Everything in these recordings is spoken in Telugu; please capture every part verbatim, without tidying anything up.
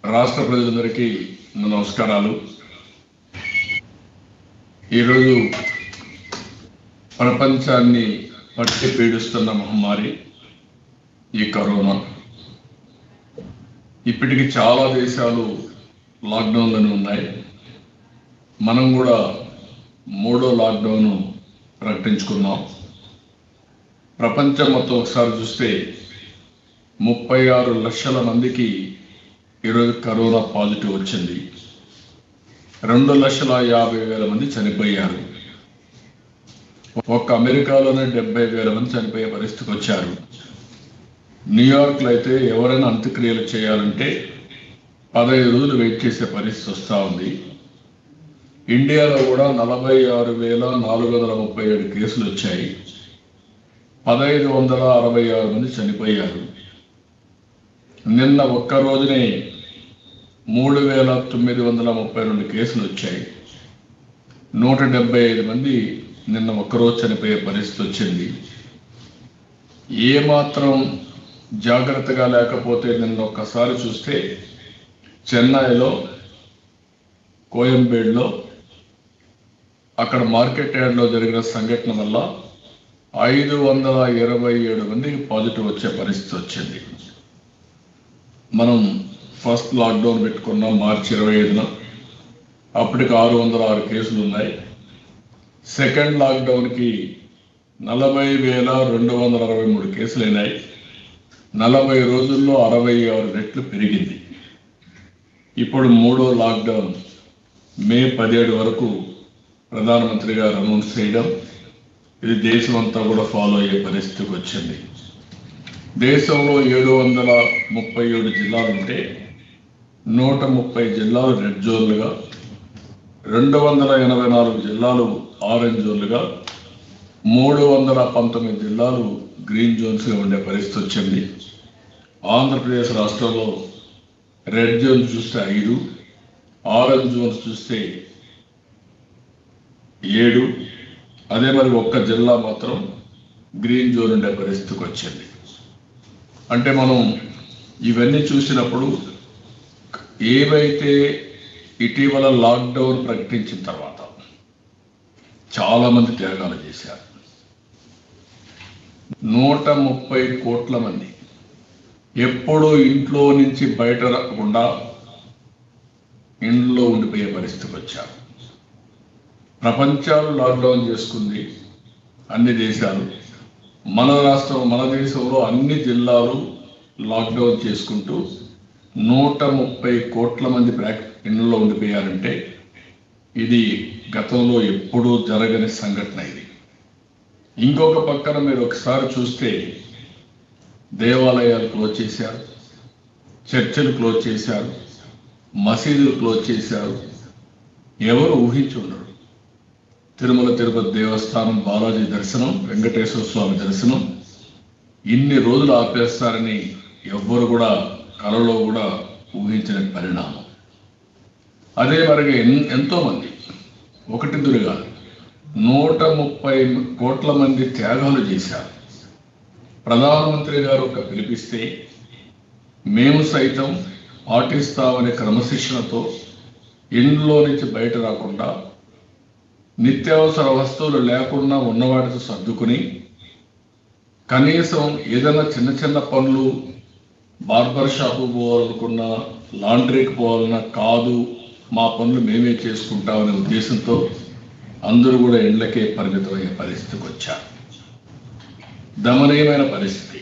రాష్ట్ర ప్రజలందరికీ నమస్కారాలు. ఈరోజు ప్రపంచాన్ని పట్టి పీడిస్తున్న మహమ్మారి ఈ కరోనా. ఇప్పటికి చాలా దేశాలు లాక్డౌన్లోనే ఉన్నాయి. మనం కూడా మూడో లాక్డౌన్ ప్రకటించుకున్నాం. ప్రపంచం మొత్తం ఒకసారి చూస్తే ముప్పై ఆరు లక్షల మందికి ఈరోజు కరోనా పాజిటివ్ వచ్చింది. రెండు లక్షల యాభై వేల మంది చనిపోయారు. ఒక్క అమెరికాలోనే డెబ్బై వేల మంది చనిపోయే పరిస్థితికి వచ్చారు. న్యూయార్క్లో అయితే ఎవరైనా అంత్యక్రియలు చేయాలంటే పదహైదు రోజులు వెయిట్ చేసే పరిస్థితి వస్తూ ఉంది. ఇండియాలో కూడా నలభై ఆరు వేల నాలుగు వందల ముప్పై ఏడు కేసులు వచ్చాయి. పదహైదు వందల అరవై ఆరు మంది చనిపోయారు. నిన్న ఒక్క రోజునే మూడు వేల తొమ్మిది వందల ముప్పై రెండు కేసులు వచ్చాయి. నూట డెబ్బై ఐదు మంది నిన్న ఒక్కరోజు చనిపోయే పరిస్థితి వచ్చింది. ఏమాత్రం జాగ్రత్తగా లేకపోతే నిన్న ఒక్కసారి చూస్తే చెన్నైలో, కోయంబేడులో, అక్కడ మార్కెట్ యార్డ్లో జరిగిన సంఘటన వల్ల ఐదు వందల ఇరవై ఏడు మందికి పాజిటివ్ వచ్చే పరిస్థితి వచ్చింది. మనం ఫస్ట్ లాక్డౌన్ పెట్టుకున్నాం మార్చి ఇరవై ఐదున. అప్పటికి ఆరు వందల ఆరు కేసులు ఉన్నాయి. సెకండ్ లాక్డౌన్కి నలభై వేల రెండు వందల అరవై మూడు కేసులు అయినాయి. నలభై రోజుల్లో అరవై ఆరు రెట్లు పెరిగింది. ఇప్పుడు మూడో లాక్డౌన్ మే పదిహేడు వరకు ప్రధానమంత్రి గారు అనౌన్స్ చేయడం, ఇది దేశం అంతా కూడా ఫాలో అయ్యే పరిస్థితికి వచ్చింది. దేశంలో ఏడు వందల ముప్పై ఏడు జిల్లాలు ఉంటే నూట ముప్పై జిల్లాలు రెడ్ జోన్లుగా, రెండు వందల ఎనభై నాలుగు జిల్లాలు ఆరెంజ్ జోన్లుగా, మూడు వందల పంతొమ్మిది జిల్లాలు గ్రీన్ జోన్స్గా ఉండే పరిస్థితి వచ్చింది. ఆంధ్రప్రదేశ్ రాష్ట్రంలో రెడ్ జోన్ చూస్తే ఐదు, ఆరెంజ్ జోన్స్ చూస్తే ఏడు, అదే మరి ఒక్క జిల్లా మాత్రం గ్రీన్ జోన్ ఉండే పరిస్థితికి వచ్చింది. అంటే మనం ఇవన్నీ చూసినప్పుడు ఏవైతే ఇటీవల లాక్డౌన్ ప్రకటించిన తర్వాత చాలామంది త్యాగాలు చేశారు. నూట ముప్పై కోట్ల మంది ఎప్పుడూ ఇంట్లో నుంచి బయట రాకుండా ఇంట్లో ఉండిపోయే పరిస్థితికి వచ్చారు. ప్రపంచాలు లాక్డౌన్ చేసుకుంది, అన్ని దేశాలు. మన రాష్ట్రం, మన దేశంలో అన్ని జిల్లాలు లాక్డౌన్ చేసుకుంటూ నూట ముప్పై కోట్ల మంది బ్రాక్ ఇళ్లలో ఉండిపోయారంటే ఇది గతంలో ఎప్పుడూ జరగని సంఘటన. ఇది ఇంకొక పక్కన మీరు ఒకసారి చూస్తే దేవాలయాలు క్లోజ్ చేశారు, చర్చిలు క్లోజ్ చేశారు, మసీదులు క్లోజ్ చేశారు. ఎవరు ఊహించి ఉండరు. తిరుమల తిరుపతి దేవస్థానం బాలాజీ దర్శనం, వెంకటేశ్వర స్వామి దర్శనం ఇన్ని రోజులు ఆపేస్తారని ఎవ్వరు కూడా కలలో కూడా ఊహించిన పరిణామం. అదే మరిగా ఎంతోమంది, ఒకటిద్దరు కాదు, నూట ముప్పై కోట్ల మంది త్యాగాలు చేశారు. ప్రధానమంత్రి గారు ఒక పిలిపిస్తే మేము సైతం పాటిస్తామనే క్రమశిక్షణతో ఇంట్లో నుంచి బయట రాకుండా, నిత్యావసర వస్తువులు లేకుండా ఉన్నవాటితో సర్దుకుని, కనీసం ఏదైనా చిన్న చిన్న పనులు, బార్బర్ షాపు పోవాలనుకున్నా, లాండ్రీకి పోవాలన్నా కాదు, మా పనులు మేమే చేసుకుంటామనే ఉద్దేశంతో అందరూ కూడా ఇండ్లకే పరిమితమయ్యే పరిస్థితికి వచ్చారు. దమనీయమైన పరిస్థితి.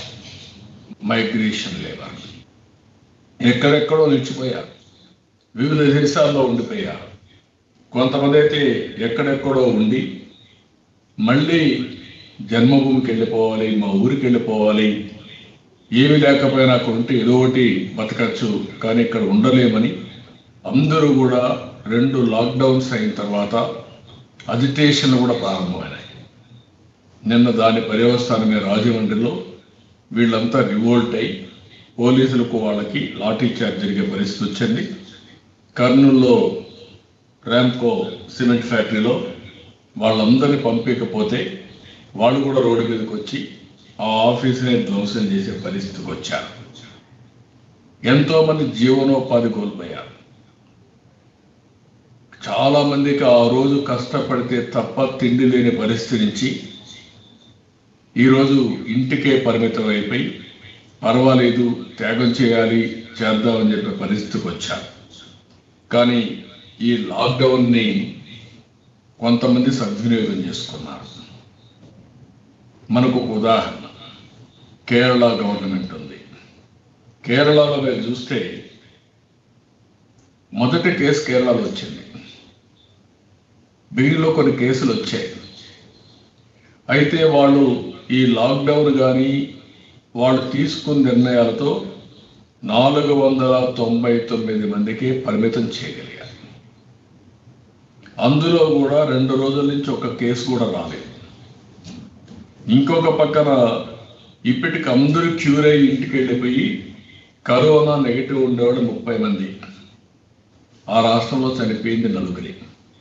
మైగ్రేషన్ లేబర్ ఎక్కడెక్కడో నిలిచిపోయారు, వివిధ దేశాల్లో ఉండిపోయారు. కొంతమంది అయితే ఎక్కడెక్కడో ఉండి మళ్ళీ జన్మభూమికి వెళ్ళిపోవాలి, మా ఊరికి వెళ్ళిపోవాలి, ఏమి లేకపోయినా అక్కడ ఉంటే ఏదో ఒకటి బతకచ్చు, కానీ ఇక్కడ ఉండలేమని అందరూ కూడా రెండు లాక్డౌన్స్ అయిన తర్వాత అజిటేషన్లు కూడా ప్రారంభమైనాయి. నిన్న దాని పర్యవస్థానమే రాజమండ్రిలో వీళ్ళంతా రివోల్ట్ అయి పోలీసులకు వాళ్ళకి లాఠీ చార్జ్ జరిగే పరిస్థితి వచ్చింది. కర్నూలులో ర్యాంకో సిమెంట్ ఫ్యాక్టరీలో వాళ్ళందరినీ పంపించకపోతే వాళ్ళు కూడా రోడ్డు మీదకి వచ్చి ఆ ఆఫీసునే ధ్వంసం చేసే పరిస్థితికి వచ్చారు. ఎంతోమంది జీవనోపాధి కోల్పోయారు. చాలామందికి ఆ రోజు కష్టపడితే తప్ప తిండి లేని పరిస్థితి నుంచి ఈరోజు ఇంటికే పరిమితం అయిపోయి పర్వాలేదు త్యాగం చేయాలి చేద్దామని చెప్పే పరిస్థితికి వచ్చారు. కానీ ఈ లాక్డౌన్ని కొంతమంది సద్వినియోగం చేసుకున్నారు. మనకు ఒక ఉదాహరణ కేరళ గవర్నమెంట్ ఉంది. కేరళలో మీరు చూస్తే మొదటి కేసు కేరళలో వచ్చింది, బిగిలో కొన్ని కేసులు వచ్చాయి. అయితే వాళ్ళు ఈ లాక్డౌన్ కానీ వాళ్ళు తీసుకున్న నిర్ణయాలతో నాలుగు వందల తొంభై తొమ్మిది మందికి పరిమితం చేయగలిగారు. అందులో కూడా రెండు రోజుల నుంచి ఒక కేసు కూడా రాలేదు. ఇంకొక పక్కన ఇప్పటికి అందరూ క్యూర్ అయ్యి ఇంటికి వెళ్ళిపోయి కరోనా నెగిటివ్ ఉండేవాడు ముప్పై మంది. ఆ రాష్ట్రంలో చనిపోయింది నలుగురి.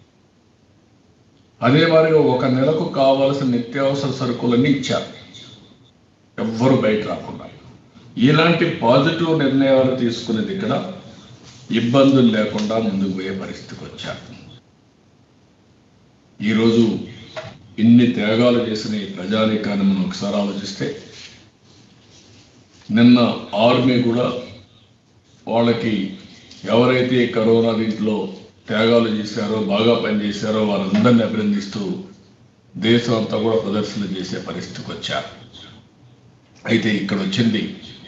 అదే మాదిరిగా ఒక నెలకు కావాల్సిన నిత్యావసర సరుకులన్నీ ఇచ్చారు, ఎవ్వరు బయట రాకుండా. ఇలాంటి పాజిటివ్ నిర్ణయాలు తీసుకునేది ఇక్కడ ఇబ్బందులు లేకుండా ముందుకు పోయే పరిస్థితికి వచ్చారు. ఈరోజు ఇన్ని త్యాగాలు చేసిన ఈ ప్రజానీకాన్ని మనం ఒకసారి ఆలోచిస్తే, నిన్న ఆర్మీ కూడా వాళ్ళకి ఎవరైతే కరోనా దీంట్లో త్యాగాలు చేశారో బాగా పనిచేశారో వారందరినీ అభినందిస్తూ దేశం అంతా కూడా ప్రదర్శన చేసే పరిస్థితికి వచ్చారు. అయితే ఇక్కడ వచ్చింది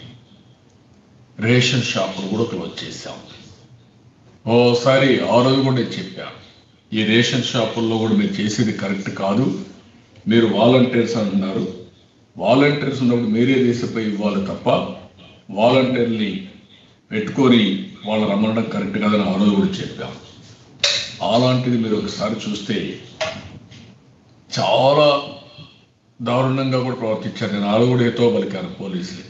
రేషన్ షాపులు కూడా క్లోజ్ చేశాం. ఓసారి ఆ రోజు కూడా నేను చెప్పాను, ఈ రేషన్ షాపుల్లో కూడా మీరు చేసేది కరెక్ట్ కాదు, మీరు వాలంటీర్స్ అంటున్నారు, వాలంటీర్స్ ఉన్నప్పుడు మీరే తీసిపోయి ఇవ్వాలి తప్ప వాలంటీర్ని పెట్టుకొని వాళ్ళు రమ్మడం కరెక్ట్ కాదని ఆ రోజు కూడా చెప్పాం. అలాంటిది మీరు ఒకసారి చూస్తే చాలా దారుణంగా కూడా ప్రవర్తించారు. నేను ఆరు కూడా ఏతో పలికాను పోలీసులకి.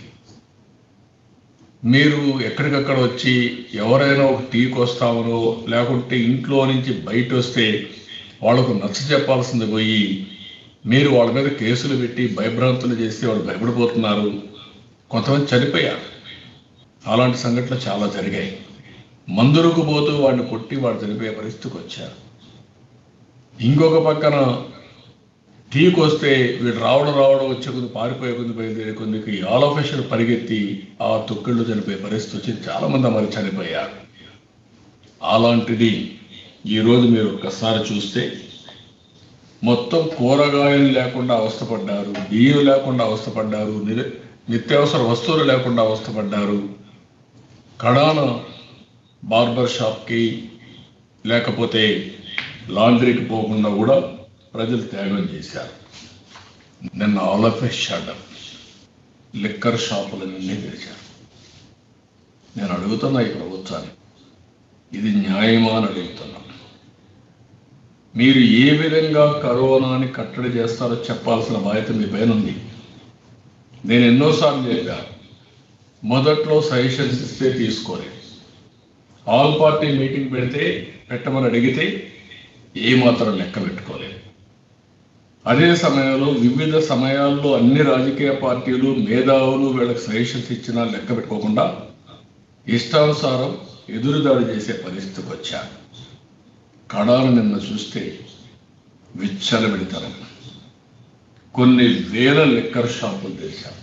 మీరు ఎక్కడికక్కడ వచ్చి ఎవరైనా ఒక టీకి వస్తామనో లేకుంటే ఇంట్లో నుంచి బయట వస్తే వాళ్ళకు నచ్చ చెప్పాల్సింది పోయి మీరు వాళ్ళ మీద కేసులు పెట్టి భయభ్రాంతులు చేస్తే వాళ్ళు భయపడిపోతున్నారు. కొంతమంది చనిపోయారు. అలాంటి సంఘటనలు చాలా జరిగాయి. మందులకు పోతూ వాడిని కొట్టి వాడు చనిపోయే పరిస్థితికి వచ్చారు. ఇంకొక పక్కన టీకి వస్తే వీడు రావడం రావడం వచ్చే కొద్ది పారిపోయే కొద్ది బయలుదేరే కొద్దికి ఆల్ ఆఫ్ ఎషన్ పరిగెత్తి ఆ తొక్కిళ్ళు చనిపోయే పరిస్థితి వచ్చి చాలామంది మరి చనిపోయారు. అలాంటిది ఈరోజు మీరు ఒక్కసారి చూస్తే మొత్తం కూరగాయలు లేకుండా అవస్థపడ్డారు, బియ్యం లేకుండా అవస్థపడ్డారు, నిత్యావసర వస్తువులు లేకుండా అవస్థపడ్డారు. కడాన బార్బర్ షాప్కి లేకపోతే లాండ్రీకి పోకుండా కూడా ప్రజలు త్యాగం చేశారు. నిన్న all of a sudden liquor షాపులన్నీ తెరిచారు. నేను అడుగుతున్నా ఈ ప్రభుత్వాన్ని, ఇది న్యాయమా అని అడుగుతున్నా. మీరు ఏ విధంగా కరోనాని కట్టడి చేస్తారో చెప్పాల్సిన బాధ్యత మీ పైన ఉంది. నేను ఎన్నోసార్లు చెప్పాను, మొదట్లో సజెషన్స్ ఇస్తే తీసుకోలేదు. ఆల్ పార్టీ మీటింగ్ పెడితే పెట్టమని అడిగితే ఏమాత్రం లెక్క పెట్టుకోలేదు. అదే సమయంలో వివిధ సమయాల్లో అన్ని రాజకీయ పార్టీలు మేధావులు వీళ్ళకి సజెషన్స్ ఇచ్చినా లెక్క పెట్టుకోకుండా ఇష్టానుసారం ఎదురుదాడి చేసే పరిస్థితికి వచ్చారు. కడాలు నిన్న చూస్తే విచ్చలబెడతారు. కొన్ని వేల లిక్కర్ షాపులు తెరిచారు.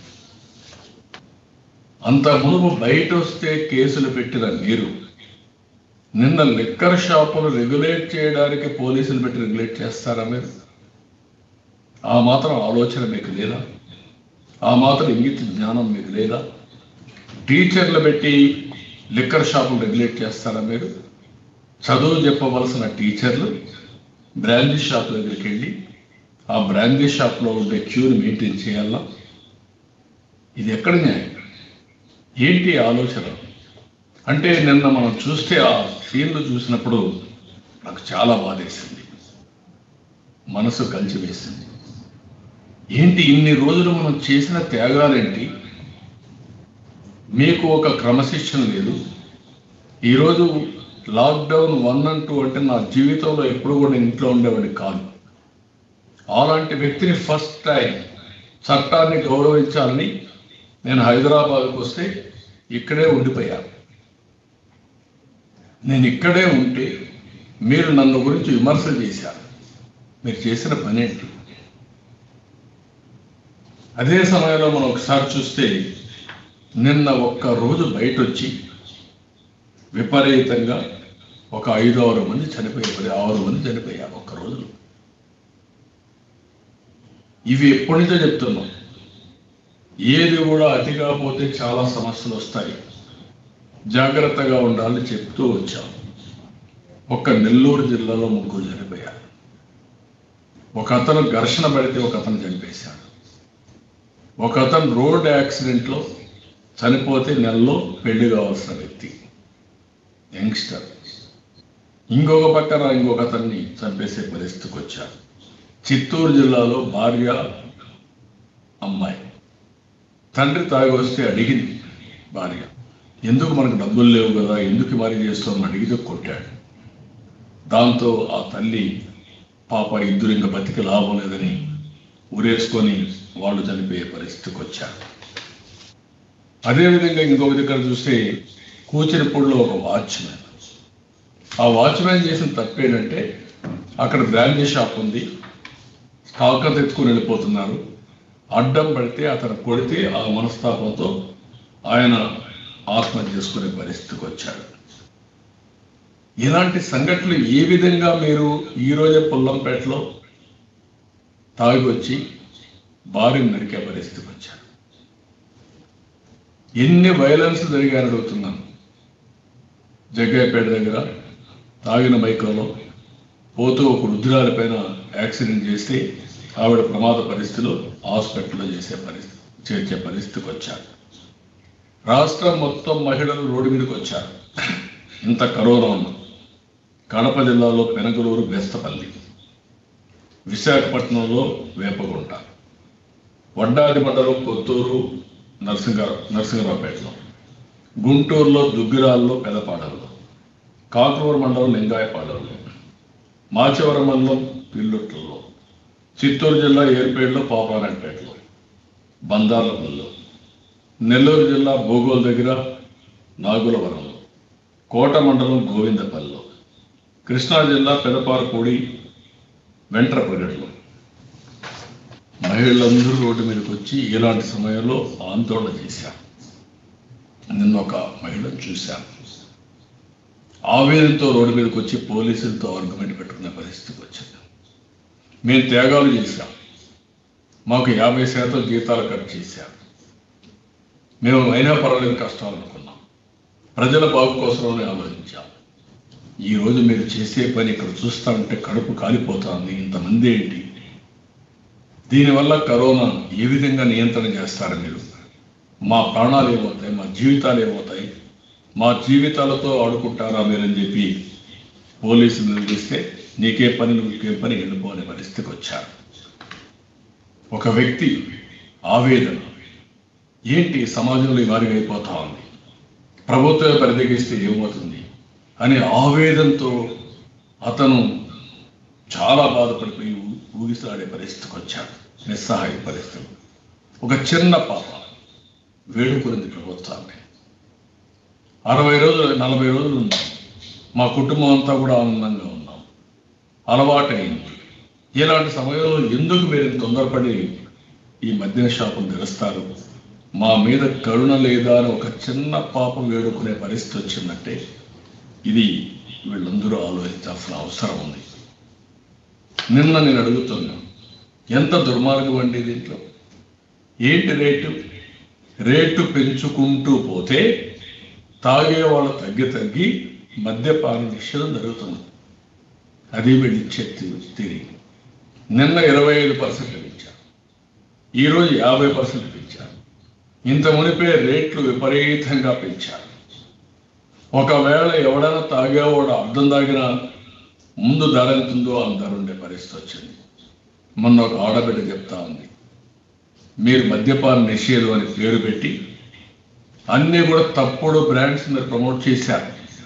అంత మునుపు బయట వస్తే కేసులు పెట్టిన మీరు నిన్న లిక్కర్ షాపులు రెగ్యులేట్ చేయడానికి పోలీసులు పెట్టి రెగ్యులేట్ చేస్తారా? మీరు ఆ మాత్రం ఆలోచన మీకు లేదా? ఆ మాత్రం ఇంగిత జ్ఞానం మీకు లేదా? టీచర్లు పెట్టి లిక్కర్ షాపులు రెగ్యులేట్ చేస్తారా మీరు? చదువు చెప్పవలసిన టీచర్లు బ్రాందీ షాప్ దగ్గరికి వెళ్ళి ఆ బ్రాందీ షాప్లో ఉండే క్యూని మెయింటైన్ చేయాలా? ఇది ఎక్కడ న్యాయం? ఏంటి ఆలోచన? అంటే నిన్న మనం చూస్తే ఆ సీన్లు చూసినప్పుడు నాకు చాలా బాధేసింది, మనసు కలిచివేసింది. ఏంటి ఇన్ని రోజులు మనం చేసిన త్యాగాలేంటి? మీకు ఒక క్రమశిక్షణ లేదు. ఈరోజు లాక్డౌన్ వన్ అండ్ టూ అంటే నా జీవితంలో ఎప్పుడు కూడా ఇంట్లో ఉండేవాడిని కాదు. అలాంటి వ్యక్తిని ఫస్ట్ టైం చట్టాన్ని గౌరవించాలని నేను హైదరాబాద్కు వస్తే ఇక్కడే ఉండిపోయాను. నేను ఇక్కడే ఉంటే మీరు నన్ను గురించి విమర్శ చేశారు. మీరు చేసిన పని ఏంటి? అదే సమయంలో మనం ఒకసారి చూస్తే నిన్న ఒక్క రోజు బయట వచ్చి విపరీతంగా ఒక ఐదు ఆరు మంది చనిపోయారు, ఆరు మంది చనిపోయారు ఒక్క రోజులో. ఇవి ఎప్పటి నుంచో చెప్తున్నాం. ఏది కూడా అతి కాకపోతే చాలా సమస్యలు వస్తాయి, జాగ్రత్తగా ఉండాలని చెప్తూ వచ్చాం. ఒక్క నెల్లూరు జిల్లాలో ముగ్గురు చనిపోయారు. ఒక అతను ఘర్షణ పడితే ఒక అతను చనిపేశాడు. ఒక అతను రోడ్ యాక్సిడెంట్లో చనిపోతే నెలలో పెళ్లి కావాల్సిన వ్యక్తి, యంగ్స్టర్. ఇంకొక పక్కన ఇంకొక అతన్ని చంపేసే పరిస్థితికి వచ్చారు. చిత్తూరు జిల్లాలో భార్య అమ్మాయి, తండ్రి తాగి వస్తే అడిగింది భార్య, ఎందుకు మనకు డబ్బులు లేవు కదా, ఎందుకు మరి చేస్తామని అడిగితే కొట్టాడు. దాంతో ఆ తల్లి పాప ఇద్దరు ఇంకా బతికి లాభం లేదని ఊరేసుకొని వాళ్ళు చనిపోయే పరిస్థితికి వచ్చారు. అదేవిధంగా ఇంకొక దగ్గర చూస్తే కూచినపూడిలో ఒక వాచ్మెన్, ఆ వాచ్మెన్ చేసిన తప్పేంటంటే అక్కడ బ్రాండీ షాప్ ఉంది, స్టాక్ తెచ్చుకొని వెళ్ళిపోతున్నారు. అడ్డం పడితే అతను కొడితే ఆ మనస్తాపంతో ఆయన ఆత్మహత్య చేసుకునే పరిస్థితికి వచ్చాడు. ఇలాంటి సంఘటనలు ఏ విధంగా మీరు ఈరోజే పుల్లంపేటలో తాగి వచ్చి భార్యను నరికే పరిస్థితికి వచ్చారు? ఎన్ని వైలెన్స్ జరిగాయని అడుగుతున్నాను. జగ్గయ్యపేట దగ్గర తాగిన మైకంలో పోతూ ఒక వృద్ధురాలి పైన యాక్సిడెంట్ చేస్తే ఆవిడ ప్రమాద పరిస్థితిలో హాస్పిటల్లో చేసే పరిస్థితి చేర్చే పరిస్థితికి వచ్చారు. రాష్ట్రం మొత్తం మహిళలు రోడ్డు మీదకి వచ్చారు. ఇంత కరోనా ఉన్న కడప జిల్లాలో పెనగలూరు, బెస్తపల్లి, విశాఖపట్నంలో వేపగుంట, వడ్డాది మండలం కొత్తూరు, నరసింగ నరసింగరావుపేటలో, గుంటూరులో దుగ్గిరాల్లో, పెదపాడల్లో, కాకూరు మండలం లింగాయపాలెంలో, మాచవరం మండలం పిల్లుట్లలో, చిత్తూరు జిల్లా ఏర్పేటలో, పాపానంపేటలో, బందార్లపల్లిలో, నెల్లూరు జిల్లా భోగోల్ దగ్గర నాగులవరంలో, కోట మండలం గోవిందపల్లిలో, కృష్ణా జిల్లా పెదపారపూడి వెంట్రప్రగడలో మహిళలందరూ రోడ్డు మీదకి వచ్చి ఇలాంటి సమయంలో ఆందోళన చేశారు. నిన్న ఒక మహిళను చూశాను, ఆవేదనతో రోడ్డు మీదకి వచ్చి పోలీసులతో ఆర్గ్యుమెంట్ పెట్టుకునే పరిస్థితికి వచ్చింది. మేము త్యాగాలు చేశాం, మాకు యాభై శాతం జీతాలు కట్ చేశాం, మేము అయినా పర్వాలేదు కష్టాలు అనుకున్నాం, ప్రజల బాగు కోసమే ఆలోచించాం. ఈరోజు మీరు చేసే పని ఇక్కడ చూస్తూ ఉంటే కడుపు కాలిపోతుంది. ఇంతమంది ఏంటి? దీనివల్ల కరోనా ఏ విధంగా నియంత్రణ చేస్తారు మీరు? మా ప్రాణాలు ఏమవుతాయి, మా జీవితాలు ఏమవుతాయి, మా జీవితాలతో ఆడుకుంటారా మీరని చెప్పి పోలీసులు నిలదీస్తే నీకే పని నువ్వుకే పని వెళ్ళిపోనే పరిస్థితికి వచ్చారు. ఒక వ్యక్తి ఆవేదన ఏంటి, సమాజంలో ఈ వారిగా అయిపోతా ఉంది, ప్రభుత్వం పరిదగిస్తే ఏమవుతుంది అని ఆవేదనతో అతను చాలా బాధపడిపోయి ఊగిసలాడే పరిస్థితికి వచ్చాడు. నిస్సహాయ పరిస్థితి. ఒక చిన్న పాప వేడుకున్నది ప్రభుత్వాన్ని. అరవై రోజులు నలభై రోజులు ఉన్నాం, మా కుటుంబం అంతా కూడా ఆనందంగా ఉన్నాం, అలవాటైంది. ఇలాంటి సమయంలో ఎందుకు మీరు తొందరపడి ఈ మద్యం షాపును తెరుస్తారు? మా మీద కరుణ లేదా అని ఒక చిన్న పాపం వేడుకునే పరిస్థితి వచ్చిందంటే ఇది వీళ్ళందరూ ఆలోచించాల్సిన అవసరం ఉంది. నిన్న నేను అడుగుతున్నా, ఎంత దుర్మార్గం అండి దీంట్లో? ఏంటి రేటు? రేటు పెంచుకుంటూ పోతే తాగే వాళ్ళు తగ్గి తగ్గి మద్యపాన నిషేధం జరుగుతుంది. అది వీళ్ళిచ్చే తిరిగి. నిన్న ఇరవై ఐదు పర్సెంట్ పెంచారు, ఈరోజు యాభై పర్సెంట్ పెంచారు. ఇంత మునిపే రేట్లు విపరీతంగా పెంచారు. ఒకవేళ ఎవడైనా తాగేవాడు అర్థం తాగినా ముందు ధర ఎంతుందో ఆ ధర ఉండే పరిస్థితి వచ్చింది. మొన్న ఒక ఆడబిడ్డ చెప్తా ఉంది, మీరు మద్యపాన నిషేధం అని పేరు పెట్టి అన్నీ కూడా తప్పుడు బ్రాండ్స్ మీరు ప్రమోట్ చేశారు.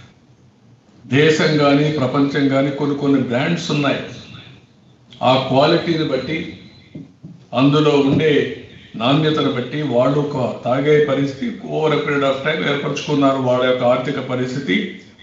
దేశం కానీ ప్రపంచం కానీ కొన్ని కొన్ని బ్రాండ్స్ ఉన్నాయి. ఆ క్వాలిటీని బట్టి, అందులో ఉండే నాణ్యతను బట్టి వాళ్ళు ఒక తాగే పరిస్థితి over a period of time ఏర్పరచుకున్నారు. వాళ్ళ యొక్క ఆర్థిక పరిస్థితి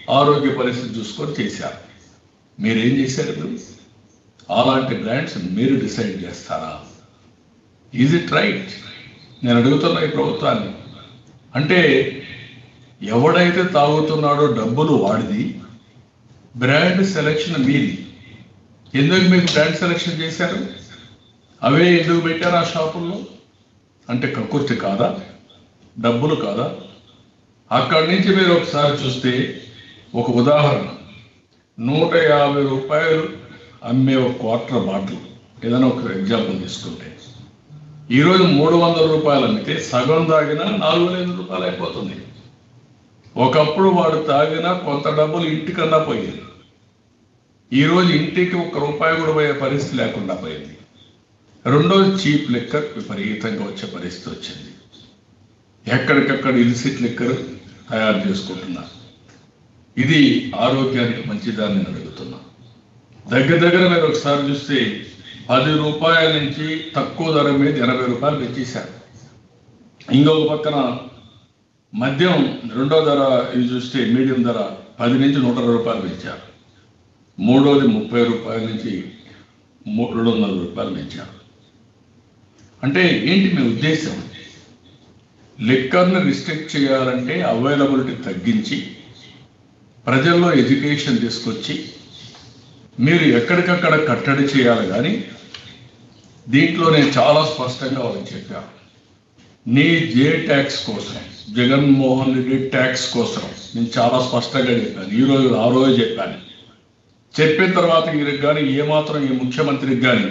ఆరోగ్య పరిస్థితి చూసుకొని చేశారు. మీరేం చేశారు? మీరు అలాంటి బ్రాండ్స్ మీరు డిసైడ్ చేస్తారా? Is it right? నేను అడుగుతున్నా ఈ ప్రభుత్వాన్ని. అంటే ఎవడైతే తాగుతున్నాడో డబ్బులు వాడిది, బ్రాండ్ సెలెక్షన్ మీది. ఎందుకు మీకు బ్రాండ్ సెలెక్షన్ చేశారు? అవే ఎందుకు పెట్టారు ఆ షాపుల్లో? అంటే కక్కుర్తి కాదా? డబ్బులు కాదా? అక్కడి నుంచి మీరు ఒకసారి చూస్తే, ఒక ఉదాహరణ, నూట యాభై రూపాయలు అమ్మే ఒక క్వార్టర్ బాటిల్, ఏదైనా ఒక ఎగ్జాంపుల్ తీసుకుంటే, ఈరోజు మూడు వందల రూపాయలు అమ్మితే సగం తాగినా నాలుగు వేల ఐదు రూపాయలు అయిపోతుంది. ఒకప్పుడు వాడు తాగినా కొంత డబ్బులు ఇంటికన్నా పోయేది. ఈరోజు ఇంటికి ఒక్క రూపాయి కూడా పోయే పరిస్థితి లేకుండా పోయింది. రెండోది చీప్ లిక్కర్ విపరీతంగా వచ్చే పరిస్థితి వచ్చింది. ఎక్కడికక్కడ ఇల్సిట్ లిక్కర్ తయారు చేసుకుంటున్నారు. ఇది ఆరోగ్యానికి మంచిదాన్ని నేను అడుగుతున్నా. దగ్గర దగ్గర మీరు ఒకసారి చూస్తే పది రూపాయల నుంచి తక్కువ ధర మీద ఎనభై రూపాయలు పెంచేశారు. ఇంకొక పక్కన మద్యం రెండో ధర ఇది చూస్తే మీడియం ధర పది నుంచి నూట అరవై రూపాయలు పెంచారు. మూడోది ముప్పై రూపాయల నుంచి రెండు వందల రూపాయలు పెంచారు. అంటే ఏంటి మీ ఉద్దేశం? లిక్కర్ని రిస్ట్రిక్ట్ చేయాలంటే అవైలబిలిటీ తగ్గించి ప్రజల్లో ఎడ్యుకేషన్ తీసుకొచ్చి మీరు ఎక్కడికక్కడ కట్టడి చేయాలి. కానీ దీంట్లో నేను చాలా స్పష్టంగా వాళ్ళకి చెప్పాను, నీ జే ట్యాక్స్ కోసం, జగన్మోహన్ రెడ్డి ట్యాక్స్ కోసం నేను చాలా స్పష్టంగా చెప్పాను. ఈరోజు ఆ రోజు చెప్పాను. చెప్పిన తర్వాత వీరికి కానీ ఏమాత్రం ఈ ముఖ్యమంత్రికి కానీ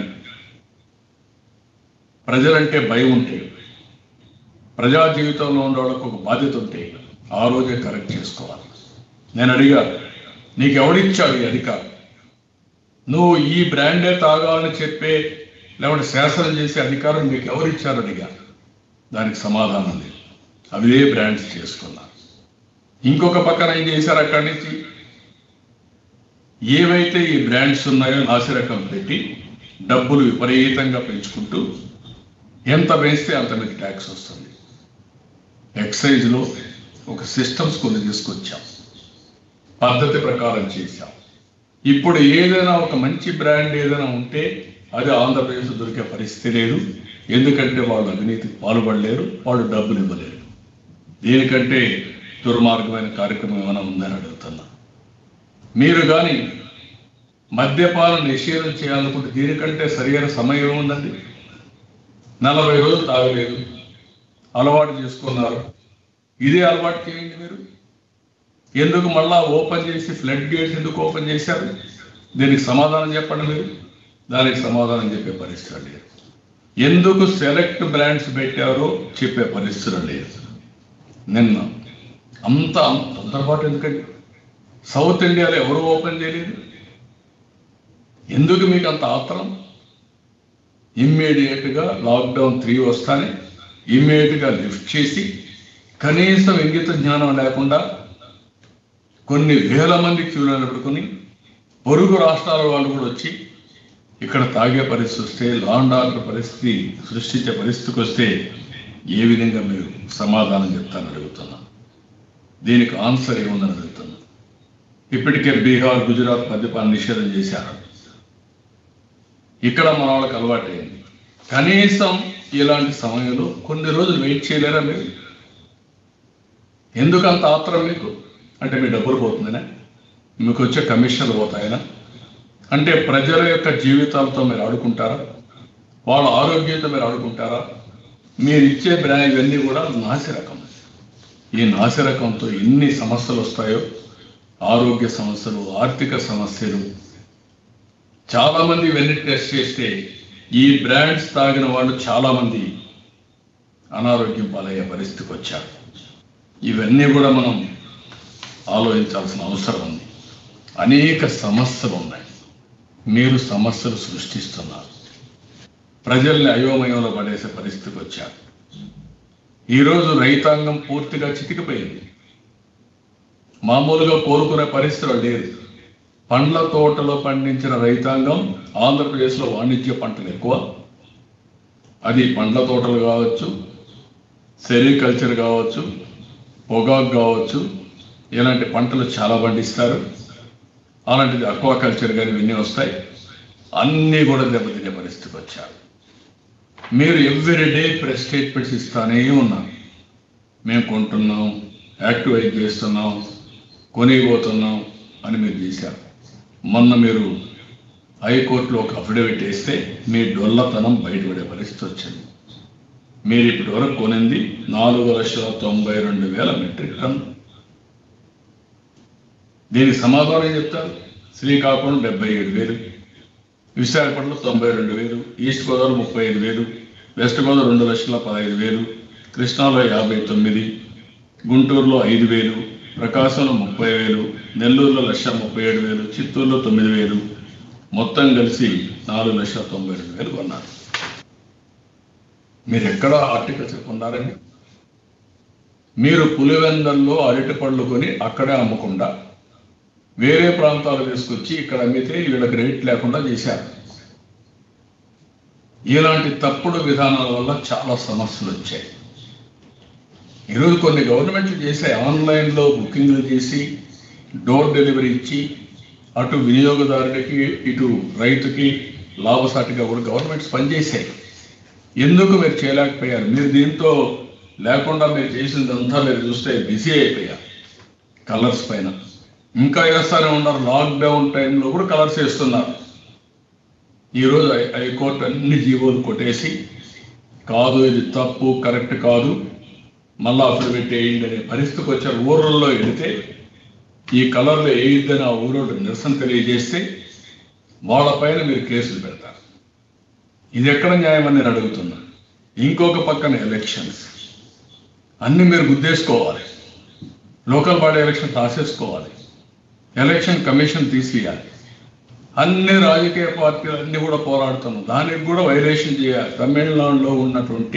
ప్రజలంటే భయం ఉంటే, ప్రజా జీవితంలో ఉండే వాళ్ళకు ఒక బాధ్యత ఉంటే ఆ రోజే కరెక్ట్ చేసుకోవాలి. నేను అడిగా, నీకు ఎవడిచ్చాడు ఈ అధికారం? నువ్వు ఈ బ్రాండే తాగాలని చెప్పే లేకపోతే శాసనం చేసే అధికారం మీకు ఎవరిచ్చారు అడిగా. దానికి సమాధానం లేదు. అవే బ్రాండ్స్ చేసుకున్నారు. ఇంకొక పక్కన ఏం చేశారు? అక్కడి నుంచి ఏవైతే ఈ బ్రాండ్స్ ఉన్నాయో నాసిరకం పెట్టి డబ్బులు విపరీతంగా పెంచుకుంటూ ఎంత పెంచితే అంత మీకు ట్యాక్స్ వస్తుంది. ఎక్సైజ్లో ఒక సిస్టమ్స్ కొన్ని తీసుకొచ్చాం, పద్ధతి ప్రకారం చేశాం. ఇప్పుడు ఏదైనా ఒక మంచి బ్రాండ్ ఏదైనా ఉంటే అది ఆంధ్రప్రదేశ్ దొరికే పరిస్థితి లేదు. ఎందుకంటే వాళ్ళు అవినీతికి పాల్పడలేరు, వాళ్ళు డబ్బులు ఇవ్వలేరు. దీనికంటే దుర్మార్గమైన కార్యక్రమం ఏమైనా ఉందని అడుగుతున్నా. మీరు కానీ మద్యపానం నిషేధం చేయాలనుకుంటే దీనికంటే సరైన సమయం ఏముందండి? నలభై రోజులు తాగలేదు, అలవాటు చేసుకున్నారు. ఇదే అలవాటు చేయండి మీరు. ఎందుకు మళ్ళా ఓపెన్ చేసి ఫ్లడ్ గేట్స్ ఎందుకు ఓపెన్ చేశారు? దీనికి సమాధానం చెప్పండి మీరు. దానికి సమాధానం చెప్పే పరిస్థితి లేదు. ఎందుకు సెలెక్ట్ బ్రాండ్స్ పెట్టారో చెప్పే పరిస్థితి లేదు. నిన్న అంత తొందరపాటు ఎందుకండి? సౌత్ ఇండియాలో ఎవరు ఓపెన్ చేయలేదు? ఎందుకు మీకు అంత ఆత్రం? ఇమ్మీడియట్గా లాక్డౌన్ త్రీ వస్తానే ఇమ్మీడియట్గా లిఫ్ట్ చేసి కనీసం ఇంగిత జ్ఞానం లేకుండా కొన్ని వేల మంది క్యూలో నిలబడుకొని పొరుగు రాష్ట్రాల వాళ్ళు కూడా వచ్చి ఇక్కడ తాగే పరిస్థితి వస్తే, లాండ్ ఆర్డర్ పరిస్థితి సృష్టించే పరిస్థితికి వస్తే ఏ విధంగా మీరు సమాధానం చెప్తారని అడుగుతున్నా. దీనికి ఆన్సర్ ఏముందని అడుగుతున్నా. ఇప్పటికే బీహార్, గుజరాత్ మద్యపాన నిషేధం చేశారు. ఇక్కడ మన వాళ్ళకి అలవాటు అయింది. కనీసం ఇలాంటి సమయంలో కొన్ని రోజులు వెయిట్ చేయలేరా మీరు? ఎందుకు అంత ఆత్రం మీకు? అంటే మీ డబ్బులు పోతుందనే, మీకు వచ్చే కమిషన్లు పోతాయనా? అంటే ప్రజల యొక్క జీవితాలతో మీరు ఆడుకుంటారా? వాళ్ళ ఆరోగ్యంతో మీరు ఆడుకుంటారా? మీరు ఇచ్చే బ్రాండ్ ఇవన్నీ కూడా నాసిరకం. ఈ నాసిరకంతో ఎన్ని సమస్యలు వస్తాయో, ఆరోగ్య సమస్యలు, ఆర్థిక సమస్యలు. చాలామంది ఇవన్నీ టెస్ట్ చేస్తే ఈ బ్రాండ్స్ తాగిన వాళ్ళు చాలామంది అనారోగ్యం పాలయ్యే పరిస్థితికి వచ్చారు. ఇవన్నీ కూడా మనం ఆలోచించాల్సిన అవసరం ఉంది. అనేక సమస్యలు ఉన్నాయి. మీరు సమస్యలు సృష్టిస్తున్నారు. ప్రజల్ని అయోమయంలో పడేసే పరిస్థితికి వచ్చారు. ఈరోజు రైతాంగం పూర్తిగా చితికిపోయింది. మామూలుగా కోలుకునే పరిస్థితులు లేదు. పండ్ల తోటలో పండించిన రైతాంగం ఆంధ్రప్రదేశ్లో వాణిజ్య పంటలు ఎక్కువ. అది పండ్ల తోటలు కావచ్చు, సెరికల్చర్ కావచ్చు, పొగాకు కావచ్చు, ఇలాంటి పంటలు చాలా పండిస్తారు. అలాంటిది అక్వాకల్చర్ కానీ ఇవన్నీ వస్తాయి. అన్నీ కూడా దెబ్బతినే పరిస్థితికి వచ్చారు. మీరు ఎవ్రీ డే ప్రెస్ స్టేట్మెంట్స్ ఇస్తానే ఉన్నారు. మేము కొంటున్నాం, యాక్టివేట్ చేస్తున్నాం, కొనిపోతున్నాం అని మీరు చేశారు. మొన్న మీరు హైకోర్టులో ఒక అఫిడవిట్ వేస్తే మీ డొల్లతనం బయటపడే పరిస్థితి వచ్చింది. మీరు ఇప్పటి వరకు కొనింది నాలుగు లక్షల తొంభై రెండు వేల మెట్రిక్ టన్. దీనికి సమాధానం చెప్తారు. శ్రీకాకుళం డెబ్బై ఏడు వేలు, విశాఖపట్నం తొంభై రెండు వేలు, ఈస్ట్ గోదావరి ముప్పై ఐదు వేలు, వెస్ట్ గోదావరి రెండు లక్షల పదహైదు వేలు, కృష్ణాలో యాభై తొమ్మిది, గుంటూరులో ఐదు వేలు, ప్రకాశంలో ముప్పై వేలు, నెల్లూరులో లక్ష ముప్పై ఏడు వేలు, చిత్తూరులో తొమ్మిది వేలు, మొత్తం కలిసి నాలుగు లక్షల తొంభై రెండు వేలు కొన్నారు. మీరు ఎక్కడ హార్టికల్చర్ కొన్నారండి? మీరు పులివెందల్లో అరటి పళ్ళు కొని అక్కడే అమ్మకుండా వేరే ప్రాంతాలు తీసుకొచ్చి ఇక్కడ అమ్మితే వీళ్ళకి రేట్ లేకుండా చేశారు. ఇలాంటి తప్పుడు విధానాల వల్ల చాలా సమస్యలు వచ్చాయి. ఈరోజు కొన్ని గవర్నమెంట్లు చేసే ఆన్లైన్లో బుకింగ్లు చేసి డోర్ డెలివరీ ఇచ్చి అటు వినియోగదారుడికి ఇటు రైతుకి లాభసాటిగా కూడా గవర్నమెంట్స్ పనిచేశాయి. ఎందుకు మీరు చేయలేకపోయారు? మీరు దీంతో లేకుండా మీరు చేసిందంతా మీరు చూస్తే బిజీ అయిపోయారు కలర్స్ పైన. ఇంకా వేస్తూనే ఉన్నారు. లాక్డౌన్ టైంలో కూడా కలర్స్ వేస్తున్నారు. ఈరోజు హైకోర్టు అన్ని జీవోలు కొట్టేసి కాదు ఇది తప్పు, కరెక్ట్ కాదు, మళ్ళా అఫిడవిట్ వేయండి అనే పరిస్థితికి వచ్చారు. ఊర్లలో వెళితే ఈ కలర్లో వేయొద్దని ఆ ఊరోడు నిరసన తెలియజేస్తే వాళ్ళపైన మీరు కేసులు పెడతారు. ఇది ఎక్కడ న్యాయం అని నేను అడుగుతున్నా. ఇంకొక పక్కన ఎలక్షన్స్ అన్నీ మీరు గుద్దేసుకోవాలి. లోకల్ బాడీ ఎలక్షన్ రాసేసుకోవాలి. ఎలక్షన్ కమిషన్ తీసేయాలి. అన్ని రాజకీయ పార్టీలు అన్నీ కూడా పోరాడుతున్నాం. దానికి కూడా వైలేషన్ చేయాలి. తమిళనాడులో ఉన్నటువంటి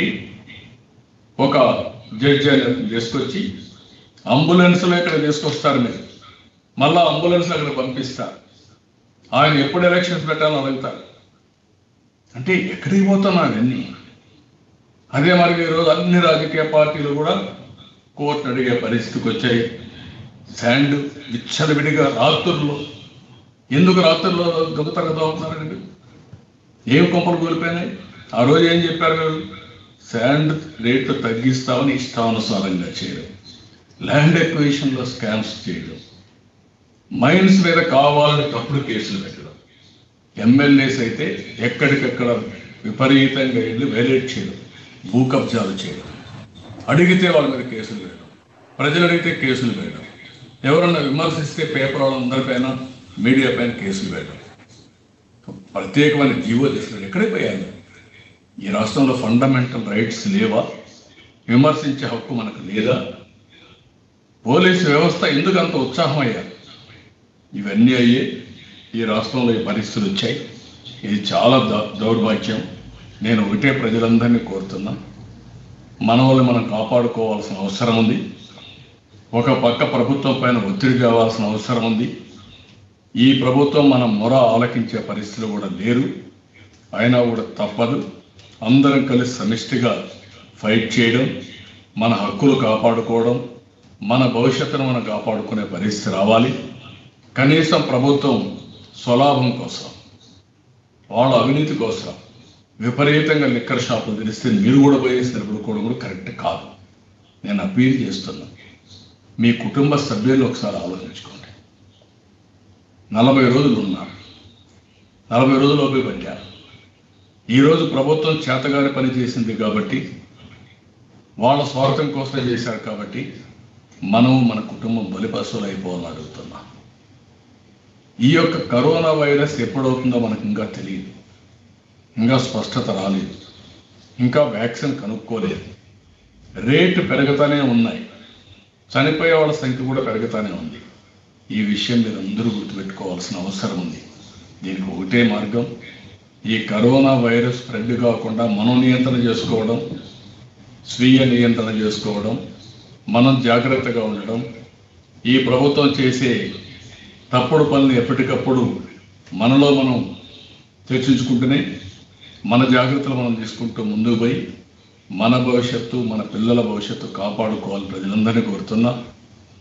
ఒక జడ్జి అని తీసుకొచ్చి అంబులెన్స్లో ఇక్కడ తీసుకొస్తారు. మీరు మళ్ళా అంబులెన్స్ అక్కడ పంపిస్తారు. ఆయన ఎప్పుడు ఎలక్షన్స్ పెట్టాలని అడుగుతారు. అంటే ఎక్కడికి పోతున్నారు అన్నీ? అదే మరి ఈరోజు అన్ని రాజకీయ పార్టీలు కూడా కోర్టు అడిగే పరిస్థితికి వచ్చాయి. శాండ్ విచ్చలవిడిగా రాత్రుల్లో, ఎందుకు రాత్రుల్లో దొంగతనంగా అవుతున్నారండి? ఏం కొంపలు కూలిపోయినాయి? ఆ రోజు ఏం చెప్పారు మీరు? శాండ్ రేట్లు తగ్గిస్తామని ఇష్టానుసారంగా చేయడం, ల్యాండ్ ఎక్విజిషన్లో స్కామ్స్ చేయడం, మైన్స్ మీద కావాలని తప్పుడు కేసులు పెట్టడం, ఎమ్మెల్యేస్ అయితే ఎక్కడికక్కడ విపరీతంగా వెళ్ళి వైలేట్ చేయడం, భూ కబ్జాలు చేయడం, అడిగితే వాళ్ళ మీద కేసులు వేయడం, ప్రజలు అడిగితే కేసులు వేయడం, ఎవరన్నా విమర్శిస్తే పేపర్ వాళ్ళందరిపైన మీడియా పైన కేసులు వేయడం, ప్రత్యేకమైన జీవో తీసుకుని ఎక్కడికి పోయాను? ఈ రాష్ట్రంలో ఫండమెంటల్ రైట్స్ లేవా? విమర్శించే హక్కు మనకు లేదా? పోలీసు వ్యవస్థ ఎందుకు అంత ఉత్సాహం అయ్యారు? ఇవన్నీ అయ్యే ఈ రాష్ట్రంలో ఈ పరిస్థితులు వచ్చాయి. ఇది చాలా దౌర్భాగ్యం. నేను ఒకటే ప్రజలందరినీ కోరుతున్నా, మన వల్ల మనం కాపాడుకోవాల్సిన అవసరం ఉంది. ఒక పక్క ప్రభుత్వం పైన ఒత్తిడి కావాల్సిన అవసరం ఉంది. ఈ ప్రభుత్వం మన మొర ఆలకించే పరిస్థితులు కూడా లేరు. అయినా కూడా తప్పదు. అందరం కలిసి సమిష్టిగా ఫైట్ చేయడం, మన హక్కులు కాపాడుకోవడం, మన భవిష్యత్తును మనం కాపాడుకునే పరిస్థితి రావాలి. కనీసం ప్రభుత్వం స్వలాభం కోసం, వాళ్ళ అవినీతి కోసం విపరీతంగా లిక్కర్ షాపులు తెలిస్తే మీరు కూడా పోయేసి నిలబడుకోవడం కూడా కరెక్ట్ కాదు. నేను అపీల్ చేస్తున్నా, మీ కుటుంబ సభ్యులు ఒకసారి ఆలోచించుకోండి. నలభై రోజులు ఉన్నారు, నలభై రోజుల్లోపే పట్టారు. ఈరోజు ప్రభుత్వం చేతగానే పని చేసింది కాబట్టి, వాళ్ళ స్వార్థం కోసం చేశారు కాబట్టి మనం మన కుటుంబం బలిపశువులు అయిపోవాలని అడుగుతున్నా. ఈ యొక్క కరోనా వైరస్ ఎప్పుడవుతుందో మనకు ఇంకా తెలియదు, ఇంకా స్పష్టత రాలేదు, ఇంకా వ్యాక్సిన్ కనుక్కోలేదు. రేటు పెరుగుతూనే ఉన్నాయి, చనిపోయే వాళ్ళ సంఖ్య కూడా పెరుగుతూనే ఉంది. ఈ విషయం మీరు అందరూ గుర్తుపెట్టుకోవాల్సిన అవసరం ఉంది. దీనికి ఒకటే మార్గం, ఈ కరోనా వైరస్ స్ప్రెడ్ కాకుండా మనం నియంత్రణ చేసుకోవడం, స్వీయ నియంత్రణ చేసుకోవడం, మనం జాగ్రత్తగా ఉండడం, ఈ ప్రభుత్వం చేసే తప్పుడు పనులు ఎప్పటికప్పుడు మనలో మనం చర్చించుకుంటూనే మన జాగ్రత్తలు మనం తీసుకుంటూ ముందుకు పోయి మన భవిష్యత్తు, మన పిల్లల భవిష్యత్తు కాపాడుకోవాలి ప్రజలందరినీ కోరుతున్నా.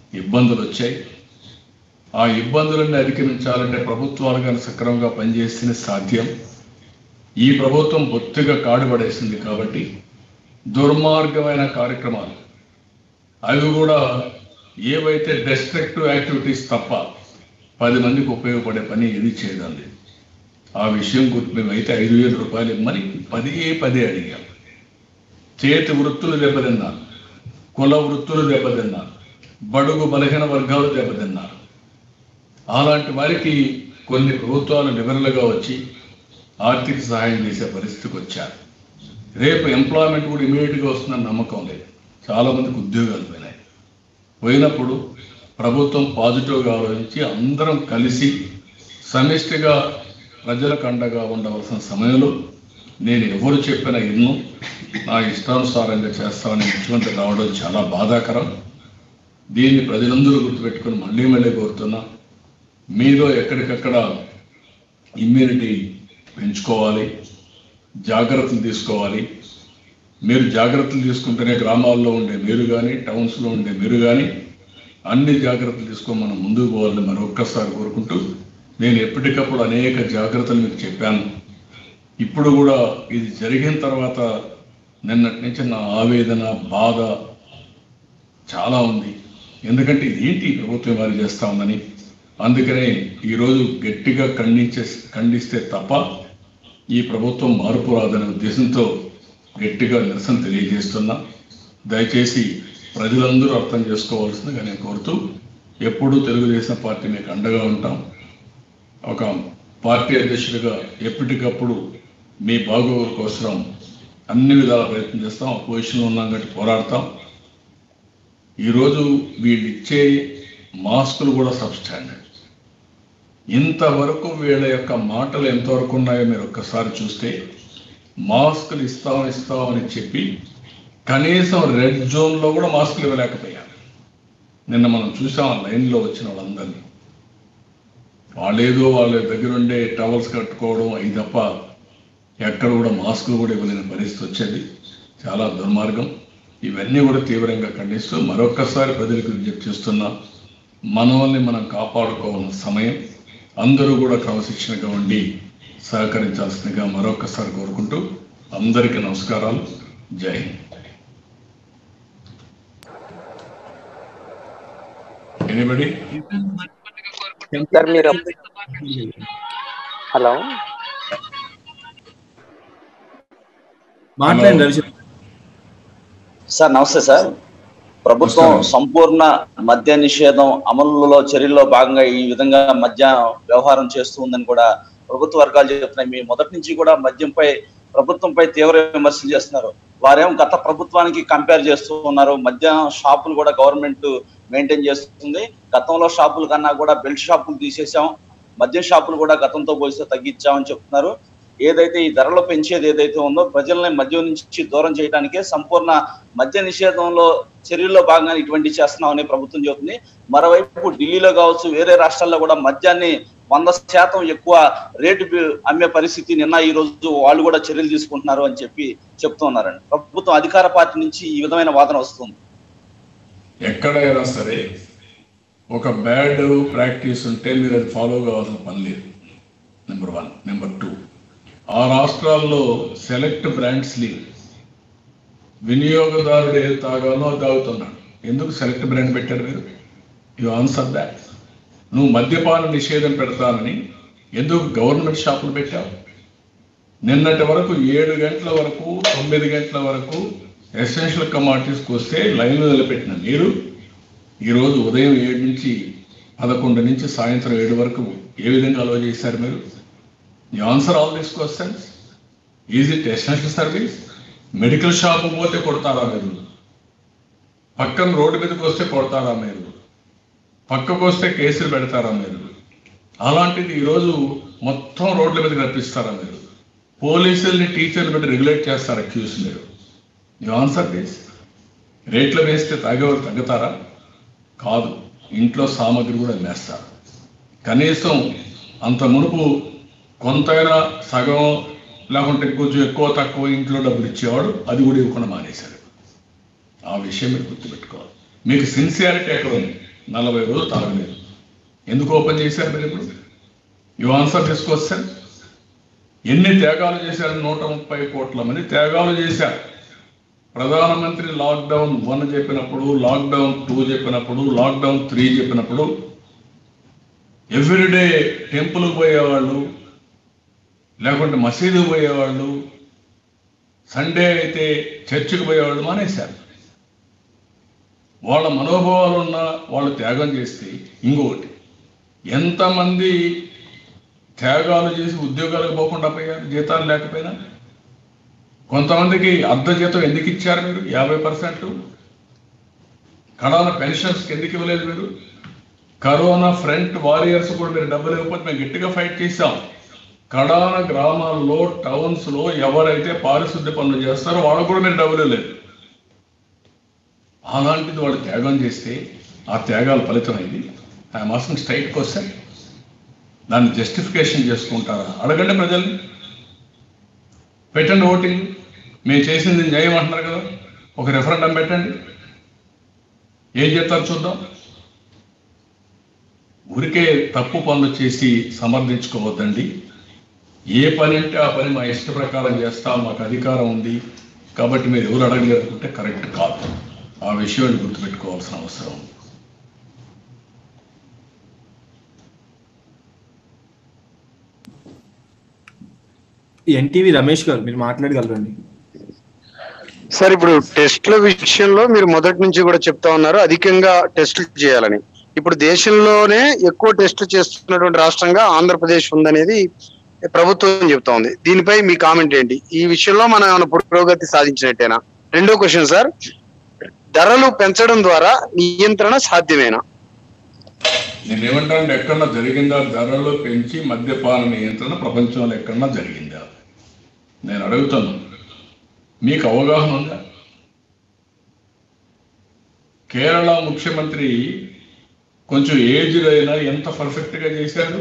ఇబ్బందులు వచ్చాయి. ఆ ఇబ్బందులన్నీ అధిగమించాలంటే ప్రభుత్వాలు కానీ సక్రమంగా పనిచేస్తేనే సాధ్యం. ఈ ప్రభుత్వం బొత్తిగా కాడుపడేసింది కాబట్టి దుర్మార్గమైన కార్యక్రమాలు అవి కూడా ఏవైతే డెస్ట్రక్టివ్ యాక్టివిటీస్ తప్ప పది మందికి ఉపయోగపడే పని ఏది చేయడం లేదు. ఆ విషయం గుర్తు మేమైతే ఐదు వేల రూపాయలు ఇమ్మని పదే పదే అడిగాం. చేతి వృత్తులు దెబ్బతిన్నారు, కుల వృత్తులు దెబ్బతిన్నారు, బడుగు బలహీన వర్గాలు దెబ్బతిన్నారు. అలాంటి వారికి కొన్ని ప్రభుత్వాలు లిబరల్గా వచ్చి ఆర్థిక సహాయం చేసే పరిస్థితికి వచ్చారు. రేపు ఎంప్లాయ్మెంట్ కూడా ఇమీడియట్గా వస్తుందని నమ్మకం లేదు. చాలామందికి ఉద్యోగాలు పోయినాయి. పోయినప్పుడు ప్రభుత్వం పాజిటివ్గా ఆలోచించి అందరం కలిసి సమిష్టిగా ప్రజలకు అండగా ఉండవలసిన సమయంలో నేను ఎవరు చెప్పిన ఎన్నో నా ఇష్టానుసారంగా చేస్తామని ముఖ్యమంత్రి రావడం చాలా బాధాకరం. దీన్ని ప్రజలందరూ గుర్తుపెట్టుకుని మళ్ళీ మళ్ళీ కోరుతున్నా, మీలో ఎక్కడికక్కడ ఇమ్యూనిటీ పెంచుకోవాలి, జాగ్రత్తలు తీసుకోవాలి. మీరు జాగ్రత్తలు తీసుకుంటేనే గ్రామాల్లో ఉండే మీరు కానీ టౌన్స్లో ఉండే మీరు కానీ అన్ని జాగ్రత్తలు తీసుకొని మనం ముందుకు పోవాలని మరొక్కసారి కోరుకుంటూ, నేను ఎప్పటికప్పుడు అనేక జాగ్రత్తలు మీకు చెప్పాను. ఇప్పుడు కూడా ఇది జరిగిన తర్వాత నిన్నటి నుంచి నా ఆవేదన బాధ చాలా ఉంది. ఎందుకంటే ఇదేంటి ప్రభుత్వం వారు చేస్తూ ఉందని. అందుకనే ఈరోజు గట్టిగా ఖండించే ఖండిస్తే తప్ప ఈ ప్రభుత్వం మార్పు రాదనే ఉద్దేశంతో గట్టిగా నిరసన తెలియజేస్తున్నా. దయచేసి ప్రజలందరూ అర్థం చేసుకోవాల్సిందిగా నేను కోరుతూ, ఎప్పుడూ తెలుగుదేశం పార్టీ మీకు అండగా ఉంటాం. ఒక పార్టీ అధ్యక్షుడిగా ఎప్పటికప్పుడు మీ బాగోగుల కోసం అన్ని విధాల ప్రయత్నం చేస్తాం. అపోజిషన్లో ఉన్నాం కాబట్టి పోరాడతాం. ఈరోజు వీళ్ళు ఇచ్చే మాస్కులు కూడా సబ్స్టాండర్డ్. ఇంతవరకు వీళ్ళ యొక్క మాటలు ఎంతవరకు ఉన్నాయో మీరు ఒక్కసారి చూస్తే, మాస్కులు ఇస్తాం ఇస్తామని చెప్పి కనీసం రెడ్ జోన్లో కూడా మాస్కులు ఇవ్వలేకపోయారు. నిన్న మనం చూసాం ఆ లైన్లో వచ్చిన వాళ్ళందరినీ. వాళ్ళేదో వాళ్ళ దగ్గర ఉండే టవల్స్ కట్టుకోవడం అవి తప్ప ఎక్కడ కూడా మాస్కులు కూడా ఇవ్వలేని పరిస్థితి వచ్చేది. చాలా దుర్మార్గం. ఇవన్నీ కూడా తీవ్రంగా ఖండిస్తూ మరొక్కసారి ప్రజలకు విజ్ఞప్తి చేస్తున్నా, మనల్ని మనం కాపాడుకోవాల్సిన సమయం. అందరూ కూడా క్రమశిక్షణగా ఉండి సహకరించాల్సిందిగా మరొక్కసారి కోరుకుంటూ అందరికీ నమస్కారాలు. జై హింద్. ఎనీబడి? సార్ మీరు హలో మాట్లాడండి సార్. నమస్తే సార్. ప్రభుత్వం సంపూర్ణ మద్య నిషేధం అమలులో చర్యల్లో భాగంగా ఈ విధంగా మద్య వ్యవహారం చేస్తుందని కూడా ప్రభుత్వ వర్గాలు చెప్తున్నాయి. మీ మొదటి నుంచి కూడా మద్యంపై ప్రభుత్వంపై తీవ్ర విమర్శలు చేస్తున్నారు. వారేమో గత ప్రభుత్వానికి కంపేర్ చేస్తూ ఉన్నారు. మద్య షాపులు కూడా గవర్నమెంట్ మెయింటైన్ చేస్తుంది. గతంలో షాపుల కన్నా కూడా బెల్ట్ షాపులు తీసేసాం, మద్యం షాపులు కూడా గతంతో పోలిస్తే తగ్గించామని చెప్తున్నారు. ఏదైతే ఈ ధరలు పెంచేది ఏదైతే ఉందో ప్రజల్ని మద్యం నుంచి దూరం చేయడానికే సంపూర్ణ మద్య నిషేధంలో చర్యల్లో భాగంగా ఇటువంటి చేస్తున్నామని ప్రభుత్వం చెబుతుంది. మరోవైపు ఢిల్లీలో కావచ్చు, వేరే రాష్ట్రాల్లో కూడా మద్యాన్ని వంద శాతం ఎక్కువ రేటు అమ్మే పరిస్థితి నిన్న ఈ రోజు వాళ్ళు కూడా చర్యలు తీసుకుంటున్నారు అని చెప్పి చెప్తూ ఉన్నారండి. ప్రభుత్వం అధికార పార్టీ నుంచి ఈ విధమైన వాదన వస్తుంది. ఎక్కడైనా సరే ఒక బ్యాడ్ ప్రాక్టీస్ ఉంటే మీరు అది ఫాలో కావాల్సిన పని లేదు. Number one. నెంబర్ టూ, ఆ రాష్ట్రాల్లో సెలెక్ట్ బ్రాండ్స్ లీవ్. వినియోగదారుడు ఏది తాగాలో అది తాగుతున్నాడు. ఎందుకు సెలెక్ట్ బ్రాండ్ పెట్టారు మీరు? You answer that. నువ్వు మద్యపాన నిషేధం పెడతానని ఎందుకు గవర్నమెంట్ షాపులు పెట్టావు? నిన్నటి వరకు ఏడు గంటల వరకు తొమ్మిది గంటల వరకు ఎసెన్షియల్ కమాడిటీస్కి వస్తే లైన్లో నిలబెట్టిన మీరు ఈరోజు ఉదయం ఏడు నుంచి పదకొండు నుంచి సాయంత్రం ఏడు వరకు ఏ విధంగా అలవ చేశారు మీరు? You answer all these questions. Is it essential service? Medical shop పోతే కొడతారా మీరు? పక్కన రోడ్డు మీదకి వస్తే కొడతారా మీరు? పక్కకు వస్తే కేసులు పెడతారా మీరు? అలాంటిది ఈరోజు మొత్తం రోడ్ల మీదకి రప్పిస్తారా మీరు? పోలీసుల్ని టీచర్లు పెట్టి రెగ్యులేట్ చేస్తారా క్యూస్ మీరు? You answer this. రేట్లు వేస్తే తాగేవారు తగ్గుతారా? కాదు, ఇంట్లో సామాగ్రి కూడా వేస్తారు. కనీసం అంత మునుపు కొంతైనా సగం లేకుంటే కొంచెం ఎక్కువ తక్కువ ఇంట్లో డబ్బులు ఇచ్చేవాడు, అది కూడా ఇవ్వకుండా మానేశారు. ఆ విషయం మీరు గుర్తుపెట్టుకోవాలి. మీకు సిన్సియారిటీ ఎక్కడ ఉంది? నలభై రోజులు తాగలేదు. ఎందుకు ఓపెన్ చేశారు మీరు ఇప్పుడు? You answer this question. ఎన్ని త్యాగాలు చేశారు? నూట ముప్పై కోట్ల మంది త్యాగాలు చేశారు. ప్రధానమంత్రి లాక్డౌన్ వన్ చెప్పినప్పుడు, లాక్డౌన్ టూ చెప్పినప్పుడు, లాక్డౌన్ త్రీ చెప్పినప్పుడు ఎవ్రీడే టెంపుల్కి పోయేవాళ్ళు, లేకుంటే మసీదుకు పోయేవాళ్ళు, సండే అయితే చర్చికి పోయేవాళ్ళు మానేశారు. వాళ్ళ మనోభావాలు ఉన్న వాళ్ళు త్యాగం చేస్తే, ఇంకొకటి ఎంతమంది త్యాగాలు చేసి ఉద్యోగాలకు పోకుండా పోయారు, జీతాలు లేకపోయినా. కొంతమందికి అర్ధ జీతం ఎందుకు ఇచ్చారు మీరు? యాభై పర్సెంట్ కరోనా పెన్షన్స్కి ఎందుకు ఇవ్వలేదు మీరు? కరోనా ఫ్రంట్ వారియర్స్ కూడా మీరు డబ్బులు ఇవ్వకపోతే మేము గట్టిగా ఫైట్ చేశాం. కడాన గ్రామాల్లో, టౌన్స్లో ఎవరైతే పారిశుద్ధ్య పనులు చేస్తారో వాళ్ళకు కూడా మీరు డబ్బులు లేదు. అలాంటిది వాళ్ళు త్యాగం చేస్తే ఆ త్యాగాల ఫలితమైంది. I'm asking straight question. దాన్ని జస్టిఫికేషన్ చేసుకుంటారా? అడగండి ప్రజల్ని, పెట్టండి ఓటింగ్. మేము చేసింది న్యాయం అంటున్నారు కదా, ఒక రెఫరెండం పెట్టండి, ఏం చెప్తారు చూద్దాం. ఊరికే తప్పు పనులు చేసి సమర్థించుకోవద్దండి. ఏ పని అంటే ఆ పని మా ఇష్ట ప్రకారం చేస్తాం, మాకు అధికారం ఉంది కాబట్టి మీరు ఎవరు అడగలేరుకుంటే కరెక్ట్ కాదు. ఆ విషయాన్ని గుర్తుపెట్టుకోవాల్సిన అవసరం ఉంది. ఎన్టీవీ రమేష్ గారు, మీరు మాట్లాడగలరండి. సార్, ఇప్పుడు టెస్ట్ల విషయంలో మీరు మొదటి నుంచి కూడా చెప్తా ఉన్నారు అధికంగా టెస్టులు చేయాలని. ఇప్పుడు దేశంలోనే ఎక్కువ టెస్టులు చేస్తున్నటువంటి రాష్ట్రంగా ఆంధ్రప్రదేశ్ ఉందనేది ప్రభుత్వం చెప్తా ఉంది. దీనిపై మీ కామెంట్ ఏంటి? ఈ విషయంలో మనం ఏమైనా పురోగతి సాధించినట్టేనా? రెండో క్వశ్చన్ సార్, ధరలు పెంచడం ద్వారా నియంత్రణ సాధ్యమేనా? నేనేమంటానంటే, ఎక్కడన్నా జరిగిందా ధరలు పెంచి మద్యపాన నియంత్రణ ప్రపంచంలో ఎక్కడన్నా జరిగిందా? నేను అడుగుతాను, మీకు అవగాహన ఉందా? కేరళ ముఖ్యమంత్రి కొంచెం ఏజ్డ్ అయినా ఎంత పర్ఫెక్ట్గా చేశాడు.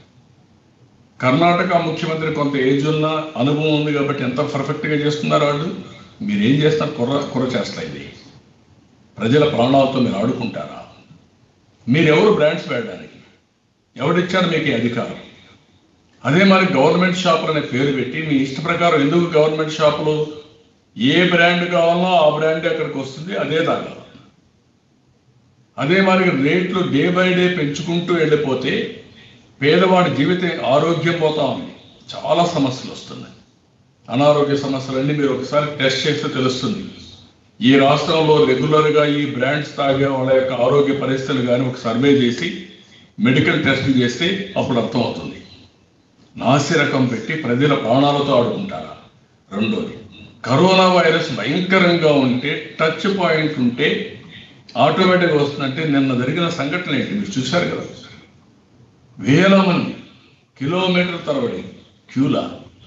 కర్ణాటక ముఖ్యమంత్రి కొంత ఏజ్ ఉన్న అనుభవం ఉంది కాబట్టి ఎంత పర్ఫెక్ట్గా చేస్తున్నారు వాళ్ళు. మీరేం చేస్తారు? కుర్ర కుర్ర చేస్తా ఇది. ప్రజల ప్రాణాలతో మీరు ఆడుకుంటారా? మీరెవరు బ్రాండ్స్ వేయడానికి? ఎవరిచ్చారు మీకు ఈ అధికారం? అదే మరి గవర్నమెంట్ షాపులు అనే పేరు పెట్టి మీ ఇష్ట ప్రకారం ఎందుకు గవర్నమెంట్ షాపులు ఏ బ్రాండ్ కావాలో ఆ బ్రాండ్ అక్కడికి వస్తుంది, అదే తాగాలి. అదే మరి రేట్లు డే బై డే పెంచుకుంటూ వెళ్ళిపోతే పేదవాడి జీవిత ఆరోగ్యం పోతా ఉంది. చాలా సమస్యలు వస్తున్నాయి. అనారోగ్య సమస్యలన్నీ మీరు ఒకసారి టెస్ట్ చేస్తే తెలుస్తుంది. ఈ రాష్ట్రంలో రెగ్యులర్గా ఈ బ్రాండ్స్ తాగే వాళ్ళ యొక్క ఆరోగ్య పరిస్థితులు కానీ ఒక సర్వే చేసి మెడికల్ టెస్టులు చేస్తే అప్పుడు అర్థమవుతుంది. నాసి రకం పెట్టి ప్రజల ప్రాణాలతో ఆడుకుంటారా? రెండోది, కరోనా వైరస్ భయంకరంగా ఉంటే, టచ్ పాయింట్ ఉంటే ఆటోమేటిక్గా వస్తుందంటే నిన్న జరిగిన సంఘటన ఏంటి మీరు చూశారు కదా. వేల మంది కిలోమీటర్ తరబడి క్యూలా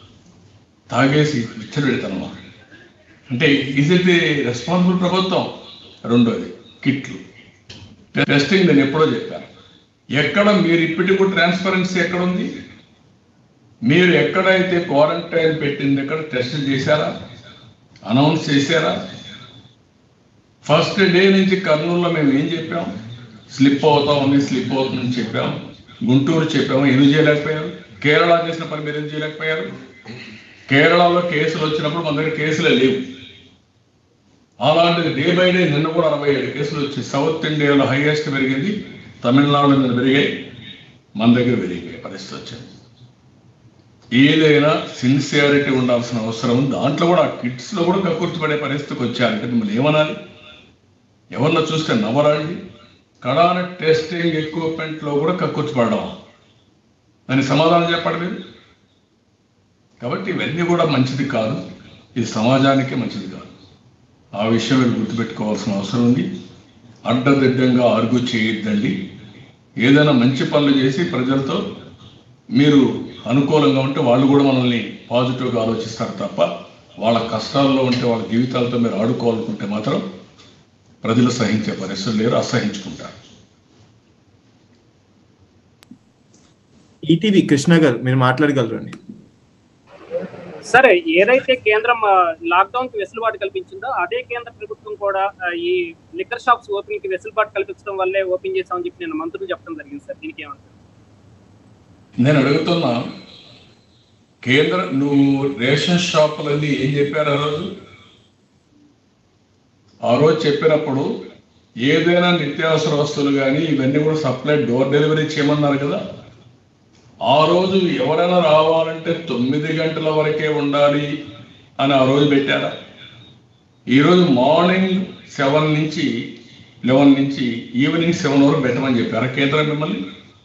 తాగేసి విచ్చలెడతానమా అంటే ఈజ్ ఇట్ ది రెస్పాన్సిబుల్ ప్రభుత్వం? రెండోది, కిట్లు టెస్టింగ్ నేను ఎప్పుడో చెప్పాను. ఎక్కడ మీరు ఇప్పటికి కూడా ట్రాన్స్పరెన్సీ ఎక్కడుంది? మీరు ఎక్కడైతే క్వారంటైన్ పెట్టింది ఎక్కడ టెస్ట్ చేశారా? అనౌన్స్ చేశారా? ఫస్ట్ డే నుంచి కర్నూలులో మేము ఏం చెప్పాం? స్లిప్ అవుతా ఉంది, స్లిప్ అవుతుందని చెప్పాం. గుంటూరు చెప్పాము, ఎందుకు చేయలేకపోయారు? కేరళ చేసిన పని మీరు ఎందుకు చేయలేకపోయారు? కేరళలో కేసులు వచ్చినప్పుడు మన దగ్గర కేసులే లేవు. అలాంటిది డే బై డే నిన్న కూడా అరవై ఏడు కేసులు వచ్చి సౌత్ ఇండియాలో హైయెస్ట్ పెరిగింది, తమిళనాడులో మీద పెరిగాయి, మన దగ్గర పెరిగే పరిస్థితి వచ్చింది. ఏదైనా సిన్సియారిటీ ఉండాల్సిన అవసరం ఉంది. దాంట్లో కూడా కిట్స్లో కూడా కక్కుర్తిపడే పరిస్థితికి వచ్చారంటే మిమ్మల్ని ఏమనాలి? ఎవరన్నా చూస్తే నవ్వరండి. కడాన టెస్టింగ్ ఎక్విప్మెంట్లో కూడా కక్కుర్తిపడడం, దానికి సమాధానం చెప్పండి మీరు. కాబట్టి ఇవన్నీ కూడా మంచిది కాదు, ఇది సమాజానికి మంచిది కాదు. ఆ విషయం మీరు గుర్తుపెట్టుకోవాల్సిన అవసరం ఉంది. అడ్డదిడ్డంగా ఆర్గ్యూ చేయొద్దండి. ఏదైనా మంచి పనులు చేసి ప్రజలతో మీరు అనుకూలంగా ఉంటే వాళ్ళు కూడా మనల్ని పాజిటివ్గా ఆలోచిస్తారు తప్ప వాళ్ళ కష్టాల్లో ఉంటే వాళ్ళ జీవితాలతో మీరు ఆడుకోవాలనుకుంటే మాత్రం ప్రజలు సహించే పరిస్థితులు లేరు, అసహించుకుంటారు. ఈటీవీ కృష్ణ గారు, మీరు మాట్లాడగలరండి. సరే, ఏదైతే కేంద్రం లాక్డౌన్ కి వెసులుబాటు కల్పించిందో అదే కేంద్ర ప్రభుత్వం కూడా ఈ లిక్కర్ షాప్స్ ఓపెనింగ్ కి వెసులుబాటు కల్పించడం వల్లే ఓపెన్ చేసామని చెప్పి నేను మంత్రులు చెప్పడం జరిగింది సార్. దీనికి ఏమంటారు? నేను అడుగుతున్నా, కేంద్ర నువ్వు రేషన్ షాపులన్నీ ఏం చెప్పారు ఆ రోజు? ఆ రోజు చెప్పినప్పుడు ఏదైనా నిత్యావసర వస్తువులు కానీ ఇవన్నీ కూడా సప్లై డోర్ డెలివరీ చేయమన్నారు కదా. ఆ రోజు ఎవరైనా రావాలంటే తొమ్మిది గంటల వరకే ఉండాలి అని ఆ రోజు పెట్టారా? ఈరోజు మార్నింగ్ సెవెన్ నుంచి లెవెన్ నుంచి ఈవినింగ్ సెవెన్ వరకు పెట్టమని చెప్పారా కేంద్రం మిమ్మల్ని?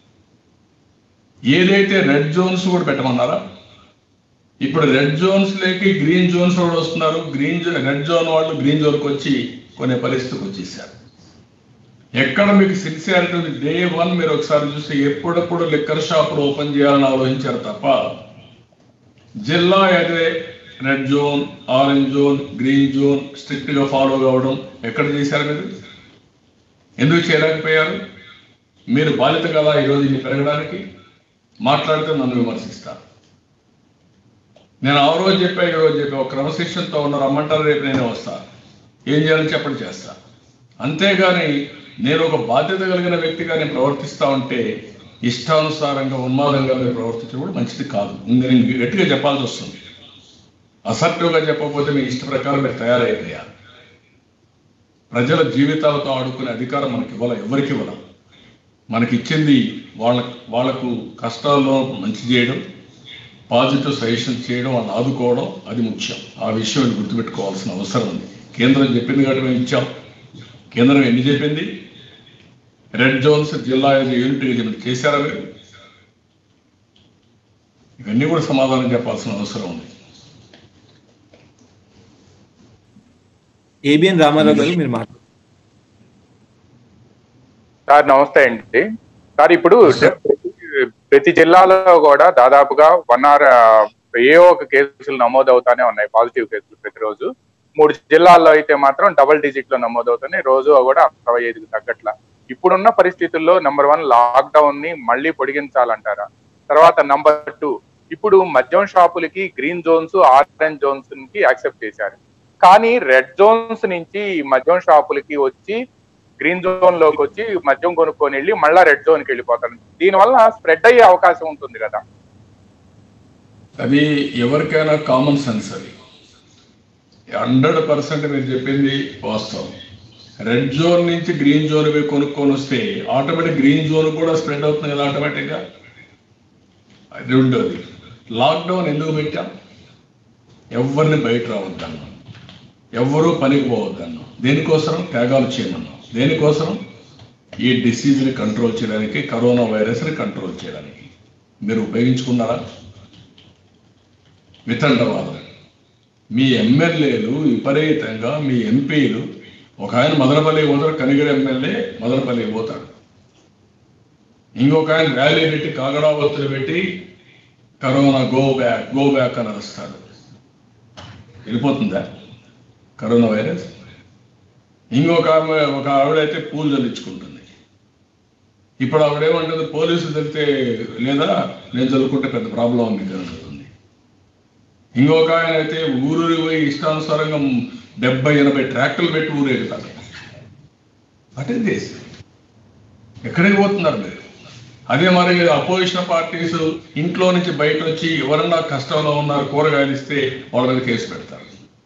ఏదైతే రెడ్ జోన్స్ కూడా పెట్టమన్నారా? ఇప్పుడు రెడ్ జోన్స్ లేకి గ్రీన్ జోన్స్ కూడా వస్తున్నారు. గ్రీన్ జోన్ రెడ్ జోన్ వాళ్ళు గ్రీన్ జోన్కి వచ్చి కొనే పరిస్థితికి వచ్చేసారు. ఎక్కడ మీకు సిన్సియారిటీ ఉంది? డే వన్ మీరు ఒకసారి చూస్తే ఎప్పుడప్పుడు లిక్కర్ షాపులు ఓపెన్ చేయాలని ఆలోచించారు తప్ప జిల్లా అయితే red zone, orange zone, green zone strict గా ఫాలో కావడం ఎక్కడ చేశారు? మీరు ఎందుకు చేయలేకపోయారు? మీరు బాధ్యత కదా ఈరోజు ఇది పెరగడానికి. మాట్లాడితే నన్ను విమర్శిస్తారు. నేను ఆ రోజు చెప్పా, ఈ రోజు చెప్పా, ఒక క్రమశిక్షణతో ఉన్న రమ్మంటారు, రేపు నేనే వస్తా, ఏం చేయాలని చెప్పండి చేస్తా. అంతేగాని నేను ఒక బాధ్యత కలిగిన వ్యక్తిగా నేను ప్రవర్తిస్తా ఉంటే ఇష్టానుసారంగా ఉన్మాదంగా మీరు ప్రవర్తించడం కూడా మంచిది కాదు. నేను గట్టిగా చెప్పాల్సి వస్తుంది. అసర్టివ్గా చెప్పకపోతే మీ ఇష్ట ప్రకారం మీరు తయారైపోయారు. ప్రజల జీవితాలతో ఆడుకునే అధికారం మనకి ఇవ్వాల, ఎవరికి ఇవ్వాల. మనకి ఇచ్చింది వాళ్ళ వాళ్ళకు కష్టాల్లో మంచి చేయడం, పాజిటివ్ సజెషన్ చేయడం, వాళ్ళని ఆదుకోవడం, అది ముఖ్యం. ఆ విషయం గుర్తుపెట్టుకోవాల్సిన అవసరం ఉంది. కేంద్రం చెప్పింది కాబట్టి మేము ఇచ్చాం. కేంద్రం ఎన్ని చెప్పింది? రెడ్ జోన్స్ జిల్లా యూనిట్ చేశారా మీరు? ఇవన్నీ కూడా సమాధానం చెప్పాల్సిన అవసరం ఉంది. ఏబిఎన్ రామారావు గారు మీరు మాట్లాడారు. సార్ నమస్తే అండి. సార్ ఇప్పుడు ప్రతి జిల్లాలో కూడా దాదాపుగా వన్ ఆర్ ఏ ఒక కేసులు నమోదవుతానే ఉన్నాయి, పాజిటివ్ కేసులు ప్రతిరోజు. మూడు జిల్లాల్లో అయితే మాత్రం డబుల్ డిజిట్ లో నమోదవుతున్నాయి, రోజు కూడా అరవై ఐదుకి తగ్గట్ల. ఇప్పుడున్న పరిస్థితుల్లో నెంబర్ వన్ లాక్డౌన్ ని మళ్ళీ పొడిగించాలంటారా? తర్వాత నంబర్ టూ, ఇప్పుడు మద్యం షాపులకి గ్రీన్ జోన్స్, ఆరెంజ్ జోన్స్ కి యాక్సెప్ట్ చేశారు, కానీ రెడ్ జోన్స్ నుంచి మద్యం షాపులకి వచ్చి గ్రీన్ జోన్ లోకి వచ్చి మద్యం కొనుక్కొని వెళ్ళి మళ్ళా రెడ్ జోన్ కి వెళ్ళిపోతారు. దీనివల్ల స్ప్రెడ్ అయ్యే అవకాశం ఉంటుంది కదా. అది ఎవరికైనా కామన్ సెన్స్. అది హండ్రెడ్ పర్సెంట్ మీరు చెప్పింది వాస్తవం. రెడ్ జోన్ నుంచి గ్రీన్ జోన్ కొనుక్కొని వస్తే ఆటోమేటిక్ గ్రీన్ జోన్ కూడా స్ప్రెడ్ అవుతుంది కదా ఆటోమేటిక్గా. అది ఉండదు. లాక్డౌన్ ఎందుకు పెట్టాం? ఎవరిని బయట రావద్దన్నాం, ఎవరూ పనికి పోవద్దన్నాం. దేనికోసం? త్యాగాలు చేయమన్నాం. దేనికోసం? ఈ డిసీజ్ని కంట్రోల్ చేయడానికి, కరోనా వైరస్ని కంట్రోల్ చేయడానికి. మీరు ఉపయోగించుకున్నారా? వితండవాదం. మీ ఎమ్మెల్యేలు విపరీతంగా, మీ ఎంపీలు, ఒక ఆయన మదనపల్లి పోతాడు, కనిగిరి ఎమ్మెల్యే మదనపల్లి పోతాడు, ఇంకొక ఆయన ర్యాలీ పెట్టి కాగడా ఒత్తులు పెట్టి corona go back go back అని వస్తాడు. వెళ్ళిపోతుందా కరోనా వైరస్? ఇంకొక ఆమె, ఒక ఆవిడైతే పూలు చల్లించుకుంటుంది. ఇప్పుడు ఆవిడేమంటుంది, పోలీసులు తెలితే లేదా నేను చల్లుకుంటే పెద్ద ప్రాబ్లం ఉంది జరుగుతుంది. ఇంకొక ఆయన అయితే ఊరూరి పోయి ఇష్టానుసారంగా డెబ్బై ఎనభై ట్రాక్టర్లు పెట్టి ఊరేగుతారు. అటే దేశం. ఎక్కడికి పోతున్నారు మీరు? అదే మరి అపోజిషన్ పార్టీస్ ఇంట్లో నుంచి బయట వచ్చి ఎవరన్నా కష్టంలో ఉన్నారు, కూరగాయలు ఇస్తే వాళ్ళ మీద కేసు పెడతారు.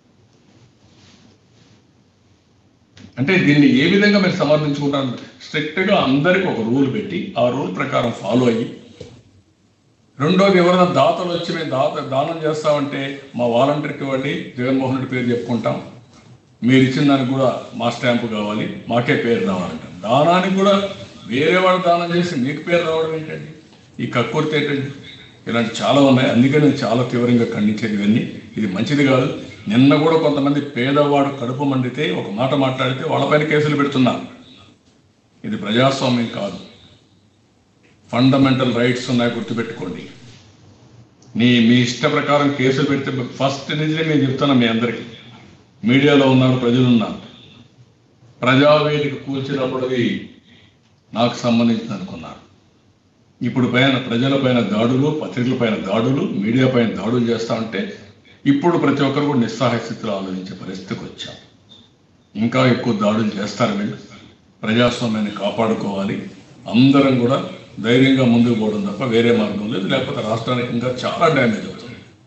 అంటే దీన్ని ఏ విధంగా మీరు సమర్థించుకుంటారు? స్ట్రిక్ట్గా అందరికీ ఒక రూల్ పెట్టి ఆ రూల్ ప్రకారం ఫాలో అయ్యి, రెండోది ఎవరైనా దాతలు వచ్చి మేము దాత దానం చేస్తామంటే మా వాలంటీర్కి ఇవ్వండి, జగన్మోహన్ రెడ్డి పేరు చెప్పుకుంటాం, మీరు ఇచ్చిన దానికి కూడా మా స్టాంపు కావాలి, మాకే పేరు రావాలంటాం. దానానికి కూడా వేరే వాడు దానం చేసి మీకు పేరు రావడం ఏంటండి? ఈ కక్కుర్తి ఏంటండి? ఇలాంటి చాలా ఉన్నాయి. అందుకే నేను చాలా తీవ్రంగా ఖండించేది ఇవన్నీ. ఇది మంచిది కాదు. నిన్న కూడా కొంతమంది పేదవాడు కడుపు మండితే ఒక మాట మాట్లాడితే వాళ్ళపైన కేసులు పెడుతున్నారు. ఇది ప్రజాస్వామ్యం కాదు. ఫండమెంటల్ రైట్స్ ఉన్నాయి, గుర్తుపెట్టుకోండి. నీ మీ ఇష్ట ప్రకారం కేసులు పెడితే ఫస్ట్ నుంచి నేను చెప్తున్నా మీ అందరికీ, మీడియాలో ఉన్నారు, ప్రజలు ఉన్నారు, ప్రజావేదిక కూల్చినప్పుడుది నాకు సంబంధించింది అనుకున్నారు. ఇప్పుడు పైన ప్రజల పైన దాడులు, పత్రికల పైన దాడులు, మీడియా పైన దాడులు చేస్తా ఉంటే ఇప్పుడు ప్రతి ఒక్కరు కూడా నిస్సహాయ స్థితిలో ఆలోచించే పరిస్థితికి వచ్చాం. ఇంకా ఎక్కువ దాడులు చేస్తారు వీళ్ళు. ప్రజాస్వామ్యాన్ని కాపాడుకోవాలి, అందరం కూడా ధైర్యంగా ముందుకు పోవడం తప్ప వేరే మార్గం లేదు, లేకపోతే రాష్ట్రానికి ఇంకా చాలా డ్యామేజ్ అవుతుంది.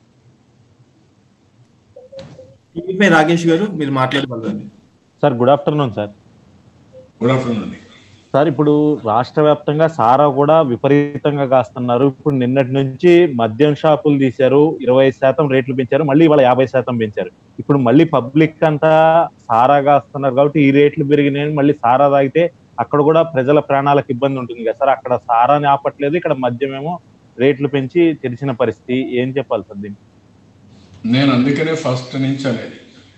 టీవీపై రాకేష్ గారు మీరు మాట్లాడగలరండి. Sir good afternoon sir. Good afternoon అండి. సార్ ఇప్పుడు రాష్ట్ర వ్యాప్తంగా సారా కూడా విపరీతంగా కాస్తున్నారు. ఇప్పుడు నిన్నటి నుంచి మద్యం షాపులు తీశారు, ఇరవై శాతం రేట్లు పెంచారు, మళ్ళీ ఇవాళ యాభై శాతం పెంచారు. ఇప్పుడు మళ్ళీ పబ్లిక్ అంతా సారా కాస్తున్నారు కాబట్టి ఈ రేట్లు పెరిగినాయని మళ్ళీ సారా తాగితే అక్కడ కూడా ప్రజల ప్రాణాలకు ఇబ్బంది ఉంటుంది కదా సార్. అక్కడ సారాని ఆపట్లేదు, ఇక్కడ మద్యమేమో రేట్లు పెంచి తెలిసిన పరిస్థితి. ఏం చెప్పాలి సార్ దీనికి? నేను అందుకనే ఫస్ట్ నుంచి అనేది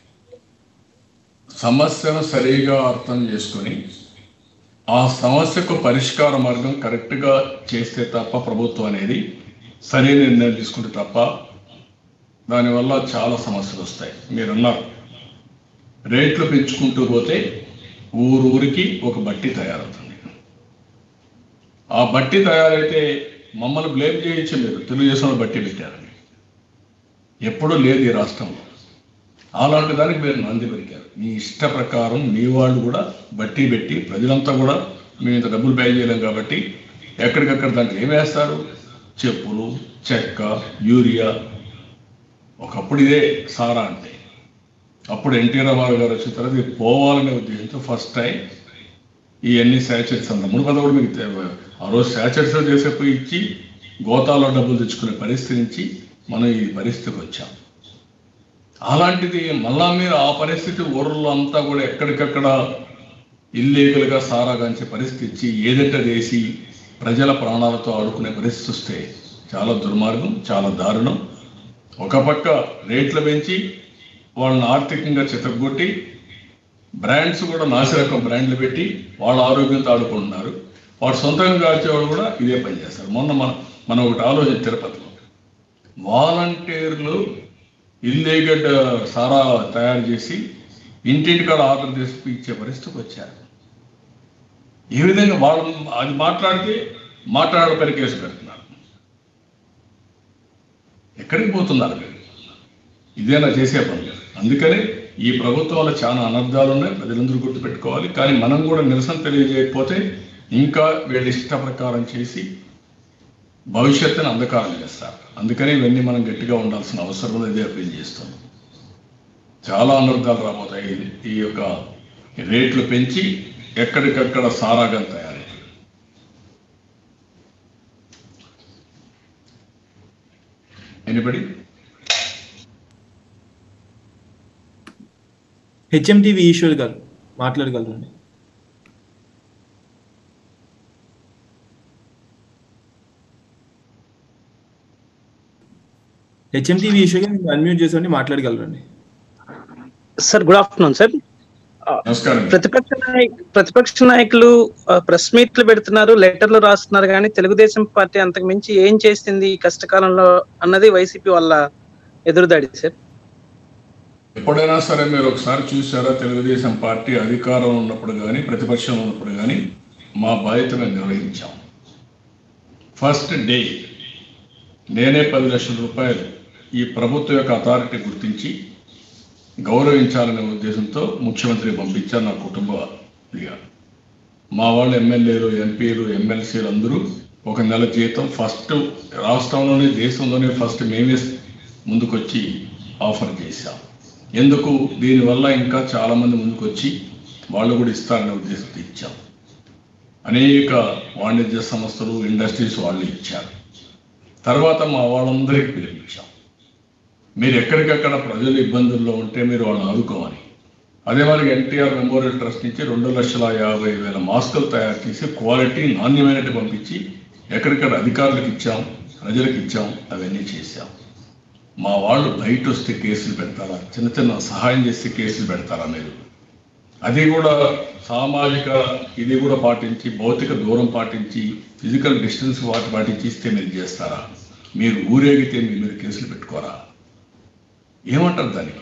సమస్యను సరిగా అర్థం చేసుకొని ఆ సమస్యకు పరిష్కార మార్గం కరెక్ట్గా చేస్తే తప్ప ప్రభుత్వం అనేది సరైన నిర్ణయం తీసుకుంటే తప్ప దానివల్ల చాలా సమస్యలు వస్తాయి. మీరు అన్నారు రేట్లు పెంచుకుంటూ పోతే ఊరు ఊరికి ఒక బట్టి తయారవుతుంది. ఆ బట్టి తయారైతే మమ్మల్ని బ్లేమ్ చేయొచ్చు, మీరు తెలుగుదేశంలో బట్టి పెట్టారని. ఎప్పుడూ లేదు ఈ రాష్ట్రంలో. అలాంటి దానికి మీరు నంది పెరిగారు. మీ ఇష్ట ప్రకారం మీ వాళ్ళు కూడా బట్టి పెట్టి ప్రజలంతా కూడా మేము ఇంత డబ్బులు పే చేయలేం కాబట్టి ఎక్కడికక్కడ దాంట్లో ఏం వేస్తారు, చెప్పులు, చెక్క, యూరియా. ఒకప్పుడు ఇదే సారా అంటే. అప్పుడు ఎన్టీ రామారావు గారు వచ్చిన తర్వాత ఇది పోవాలనే ఉద్దేశంతో ఫస్ట్ టైం ఈ అన్ని శాచర్స్ అంతా మునుపద కూడా మీకు ఆ రోజు శాచర్స్ చేసే పోయి ఇచ్చి గోతాలో డబ్బులు తెచ్చుకునే పరిస్థితి నుంచి మనం ఈ పరిస్థితికి వచ్చాం. అలాంటిది మళ్ళా మీరు ఆ పరిస్థితి ఊర్లో అంతా కూడా ఎక్కడికక్కడ ఇల్లీగల్గా సారాగాంచే పరిస్థితి ఇచ్చి ఏదైతే వేసి ప్రజల ప్రాణాలతో ఆడుకునే పరిస్థితి వస్తే చాలా దుర్మార్గం, చాలా దారుణం. ఒక పక్క రేట్లు పెంచి వాళ్ళని ఆర్థికంగా చితగొట్టి బ్రాండ్స్ కూడా నాసిరకం బ్రాండ్లు పెట్టి వాళ్ళ ఆరోగ్యంతో ఆడుకుంటున్నారు. వాడు సొంతంగా కాల్చేవాళ్ళు కూడా ఇదే పని చేస్తారు. మొన్న మన మనం ఒకటి ఆలోచన తిరుపతిలో వాలంటీర్లు ఇల్లీగల్ సారా తయారు చేసి ఇంటింటికాడ ఆర్డర్ చేసి ఇచ్చే పరిస్థితికి వచ్చారు. ఈ విధంగా వాళ్ళు అది మాట్లాడితే మాట్లాడపరి కేసు పెడుతున్నారు. ఎక్కడికి పోతున్నారు మీరు? ఇదేనా చేసే పని? అందుకని ఈ ప్రభుత్వాలు చాలా అనర్థాలు ఉన్నాయి, ప్రజలందరూ గుర్తుపెట్టుకోవాలి. కానీ మనం కూడా నిరసన తెలియజేయకపోతే ఇంకా వీళ్ళ ఇష్ట ప్రకారం చేసి భవిష్యత్తును అంధకారం చేస్తారు. అందుకని ఇవన్నీ మనం గట్టిగా ఉండాల్సిన అవసరం ఇదే అప్పీల్ చేస్తాం. చాలా అనర్థాలు రాబోతాయి. ఈ యొక్క రేట్లు పెంచి ఎక్కడికక్కడ సారాగా తయారై ఎనిబడి హెచ్ఎంటీవీ ఈశ్వర్ గారు మాట్లాడగలరండి. హెచ్ఎంటీవీ ఈశ్వర్ గారు మీరు అన్మ్యూట్ చేసి మాట్లాడగలరండి. Sir good afternoon sir. ప్రతిపక్ష నాయకు ప్రతిపక్ష నాయకులు ప్రెస్ మీట్లు పెడుతున్నారు, లెటర్లు రాస్తున్నారు, కానీ తెలుగుదేశం పార్టీ అంతకు మించి ఏం చేసింది ఈ కష్టకాలంలో అన్నది వైసీపీ వల్ల ఎదురుదాడి సార్. ఎప్పుడైనా సరే మీరు ఒకసారి చూసారా, తెలుగుదేశం పార్టీ అధికారంలో ఉన్నప్పుడు కానీ ప్రతిపక్షంలో ఉన్నప్పుడు కానీ మా బాధ్యతను నిర్వహించాం. ఫస్ట్ డే నేనే పది లక్షల రూపాయలు ఈ ప్రభుత్వం యొక్క అథారిటీ గుర్తించి గౌరవించాలనే ఉద్దేశంతో ముఖ్యమంత్రి పంపించారు నా కుటుంబీగా. మా వాళ్ళు ఎమ్మెల్యేలు, ఎంపీలు, ఎమ్మెల్సీలు అందరూ ఒక నెల జీతం ఫస్ట్ రాష్ట్రంలోనే దేశంలోనే ఫస్ట్ మేమే ముందుకొచ్చి ఆఫర్ చేశాం. ఎందుకు? దీనివల్ల ఇంకా చాలామంది ముందుకు వచ్చి వాళ్ళు కూడా ఇస్తారనే ఉద్దేశంతో ఇచ్చాం. అనేక వాణిజ్య సంస్థలు, ఇండస్ట్రీస్ వాళ్ళు ఇచ్చారు. తర్వాత మా వాళ్ళందరికీ పిలిపించాం. మీరు ఎక్కడికక్కడ ప్రజలు ఇబ్బందుల్లో ఉంటే మీరు వాళ్ళని ఆదుకోవాలి. అదే మరి ఎన్టీఆర్ మెమోరియల్ ట్రస్ట్ నుంచి రెండు లక్షల యాభై వేల మాస్కులు తయారు చేసి క్వాలిటీ నాణ్యమైనట్టు పంపించి ఎక్కడిక్కడ అధికారులకు ఇచ్చాం, ప్రజలకు ఇచ్చాం. అవన్నీ చేశాం. మా వాళ్ళు బయట వస్తే కేసులు పెడతారా, చిన్న చిన్న సహాయం చేస్తే కేసులు పెడతారా మీరు? అది కూడా సామాజిక ఇది కూడా పాటించి, భౌతిక దూరం పాటించి, ఫిజికల్ డిస్టెన్స్ వాటి పాటించి ఇస్తే మీరు చేస్తారా? మీరు ఊరేగితే మీ మీరు కేసులు పెట్టుకోరా? ఏమంటారు దానికి?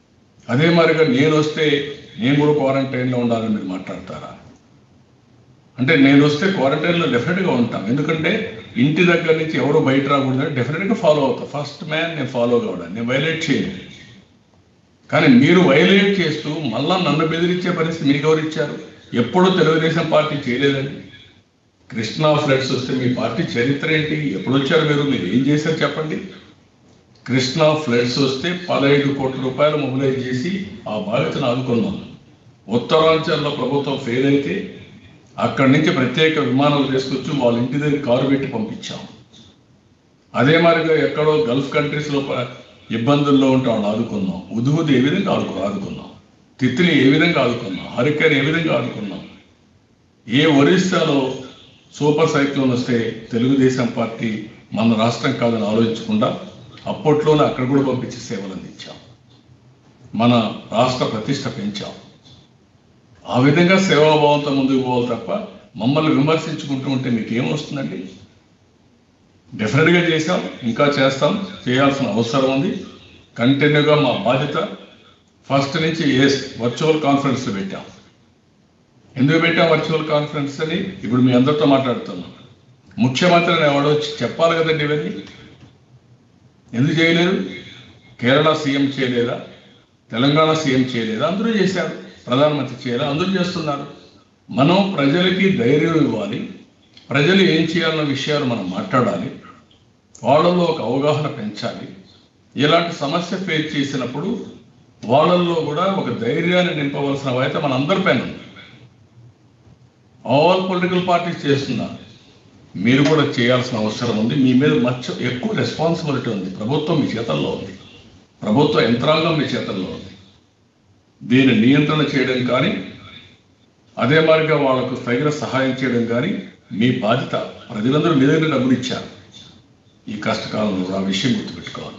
అదే మరిగా నేను వస్తే నేను కూడా క్వారంటైన్లో ఉండాలని మీరు మాట్లాడతారా? అంటే నేను వస్తే క్వారంటైన్లో డెఫినెట్గా ఉంటాం, ఎందుకంటే ఇంటి దగ్గర నుంచి ఎవరు బయట రాకూడదని డెఫినెట్గా ఫాలో అవుతాం. ఫస్ట్ మ్యాన్ నేను ఫాలో కావడానికి, నేను వైలేట్ చేయను. కానీ మీరు వైలేట్ చేస్తూ మళ్ళా నన్ను బెదిరించే పరిస్థితి మీకు ఎవరు ఇచ్చారు? ఎప్పుడూ తెలుగుదేశం పార్టీ చేయలేదండి. కృష్ణా ఫ్లడ్స్ వస్తే మీ పార్టీ చరిత్ర ఏంటి? ఎప్పుడు వచ్చారు మీరు? మీరు ఏం చేశారు చెప్పండి. కృష్ణా ఫ్లడ్స్ వస్తే పదహైదు కోట్ల రూపాయలు మొబిలైజ్ చేసి ఆ బాధితులను ఆదుకున్నాం. ఉత్తరాంచల్లో ప్రభుత్వం ఫెయిల్ అయితే అక్కడి నుంచి ప్రత్యేక విమానాలు తీసుకొచ్చి వాళ్ళ ఇంటి దగ్గర కారు పెట్టి పంపించాం. అదే మాదిరిగా ఎక్కడో గల్ఫ్ కంట్రీస్లో ఇబ్బందుల్లో ఉంటే వాళ్ళు ఆదుకున్నాం. ఉదుహుదు ఏ విధంగా ఆదుకు ఆదుకున్నాం తిత్లీ ఏ విధంగా ఆదుకున్నాం, హరికేన్ ఏ విధంగా ఆదుకున్నాం. ఏ ఒరిస్సాలో సూపర్ సైక్లోన్ వస్తే తెలుగుదేశం పార్టీ మన రాష్ట్రం కాదని ఆలోచించకుండా అప్పట్లోనే అక్కడ కూడా పంపించి సేవలు అందించాం. మన రాష్ట్ర ప్రతిష్ట పెంచాం. ఆ విధంగా సేవాభావంతో ముందుకు పోవాలి తప్ప మమ్మల్ని విమర్శించుకుంటూ ఉంటే మీకు ఏమొస్తుందండి? డెఫినెట్గా చేశాం, ఇంకా చేస్తాం, చేయాల్సిన అవసరం ఉంది. కంటిన్యూగా మా బాధ్యత. ఫస్ట్ నుంచి ఏ వర్చువల్ కాన్ఫరెన్స్ పెట్టాం. ఎందుకు పెట్టాం వర్చువల్ కాన్ఫరెన్స్ అని ఇప్పుడు మీ అందరితో మాట్లాడుతున్నాం. ముఖ్యమంత్రిని ఎవడో వచ్చి చెప్పాలి కదండి ఇవన్నీ. ఎందుకు చేయలేరు? కేరళ సీఎం చేయలేదా? తెలంగాణ సీఎం చేయలేదా? అందరూ చేశారు. ప్రధానమంత్రి చేయాలి, అందరూ చేస్తున్నారు. మనం ప్రజలకి ధైర్యం ఇవ్వాలి. ప్రజలు ఏం చేయాలన్న విషయాలు మనం మాట్లాడాలి. వాళ్ళల్లో ఒక అవగాహన పెంచాలి. ఇలాంటి సమస్య ఫేస్ చేసినప్పుడు వాళ్ళల్లో కూడా ఒక ధైర్యాన్ని నింపవలసిన బాధ్యత మన అందరిపైన ఉంది. ఆల్ పొలిటికల్ పార్టీస్ చేస్తున్నారు, మీరు కూడా చేయాల్సిన అవసరం ఉంది. మీ మీద మచ్చ ఎక్కువ రెస్పాన్సిబిలిటీ ఉంది. ప్రభుత్వం మీ చేతల్లో ఉంది, ప్రభుత్వ యంత్రాంగం మీ చేతల్లో ఉంది. దీన్ని నియంత్రణ చేయడం కానీ అదే మాదిరిగా వాళ్ళకు తగిన సహాయం చేయడం కానీ మీ బాధ్యత. ప్రజలందరూ మీ దగ్గర డబ్బులు ఇచ్చారు ఈ కష్టకాలంలో, ఆ విషయం గుర్తుపెట్టుకోవాలి.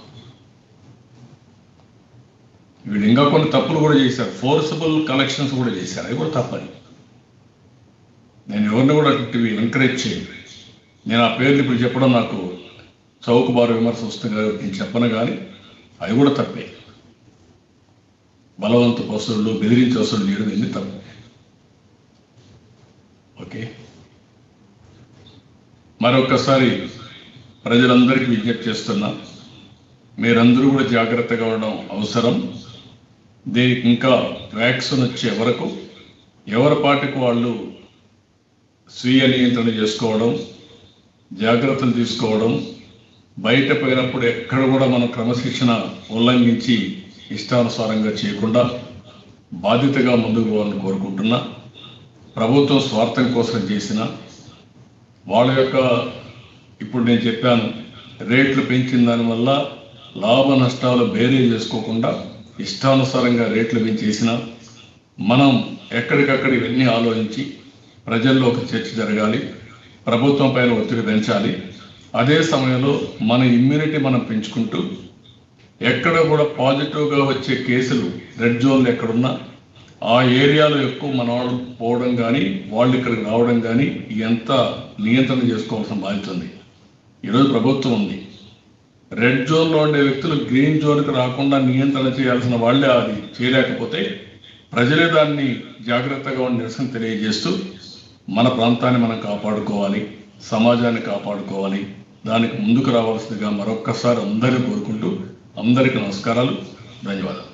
వీళ్ళు ఇంకా కొన్ని తప్పులు కూడా చేశారు, ఫోర్సబుల్ కలెక్షన్స్ కూడా చేశారు. అవి కూడా తప్పని నేను ఎవరిని కూడా ఎంకరేజ్ చేయను. నేను ఆ పేర్లు ఇప్పుడు చెప్పడం నాకు చౌకబారు విమర్శ వస్తుంది కదా నేను చెప్పను, కానీ అవి కూడా తప్పే. బలవంత వసూళ్ళు, బెదిరించి వసూళ్ళు చేయడం ఎన్ని తప్పు. ఓకే, మరొకసారి ప్రజలందరికీ విజ్ఞప్తి చేస్తున్నా, మీరందరూ కూడా జాగ్రత్తగా ఉండడం అవసరం. దీనికి ఇంకా వ్యాక్సిన్ వచ్చే వరకు ఎవరి పాటికి వాళ్ళు స్వీయ నియంత్రణ చేసుకోవడం, జాగ్రత్తలు తీసుకోవడం, బయట పోయినప్పుడు ఎక్కడ కూడా మనం క్రమశిక్షణ ఉల్లంఘించి ఇష్టానుసారంగా చేయకుండా బాధ్యతగా ముందుకు పోవాలని కోరుకుంటున్నా. ప్రభుత్వం స్వార్థం కోసం చేసిన వాళ్ళ యొక్క ఇప్పుడు నేను చెప్పాను రేట్లు పెంచిన దానివల్ల లాభ నష్టాలు బేరీ చేసుకోకుండా ఇష్టానుసారంగా రేట్లు పెంచేసిన మనం ఎక్కడికక్కడ ఇవన్నీ ఆలోచించి ప్రజల్లో ఒక చర్చ జరగాలి, ప్రభుత్వం పైన ఒత్తిడి పెంచాలి. అదే సమయంలో మన ఇమ్యూనిటీ మనం పెంచుకుంటూ ఎక్కడ కూడా పాజిటివ్గా వచ్చే కేసులు రెడ్ జోన్లు ఎక్కడున్నా ఆ ఏరియాలో ఎక్కువ మన వాళ్ళు పోవడం కానీ వాళ్ళు ఇక్కడికి రావడం కానీ ఎంత నియంత్రణ చేసుకోవాల్సిన బాధ్యత ఉంది. ఈరోజు ప్రభుత్వం ఉంది, రెడ్ జోన్లో ఉండే వ్యక్తులు గ్రీన్ జోన్కి రాకుండా నియంత్రణ చేయాల్సిన వాళ్ళే అది చేయలేకపోతే ప్రజలే దాన్ని జాగ్రత్తగా ఉండి నిరసన తెలియజేస్తూ మన ప్రాంతాన్ని మనం కాపాడుకోవాలి, సమాజాన్ని కాపాడుకోవాలి. దానికి ముందుకు రావాల్సిందిగా మరొక్కసారి అందరినీ కోరుకుంటూ అందరికీ నమస్కారాలు, ధన్యవాదాలు.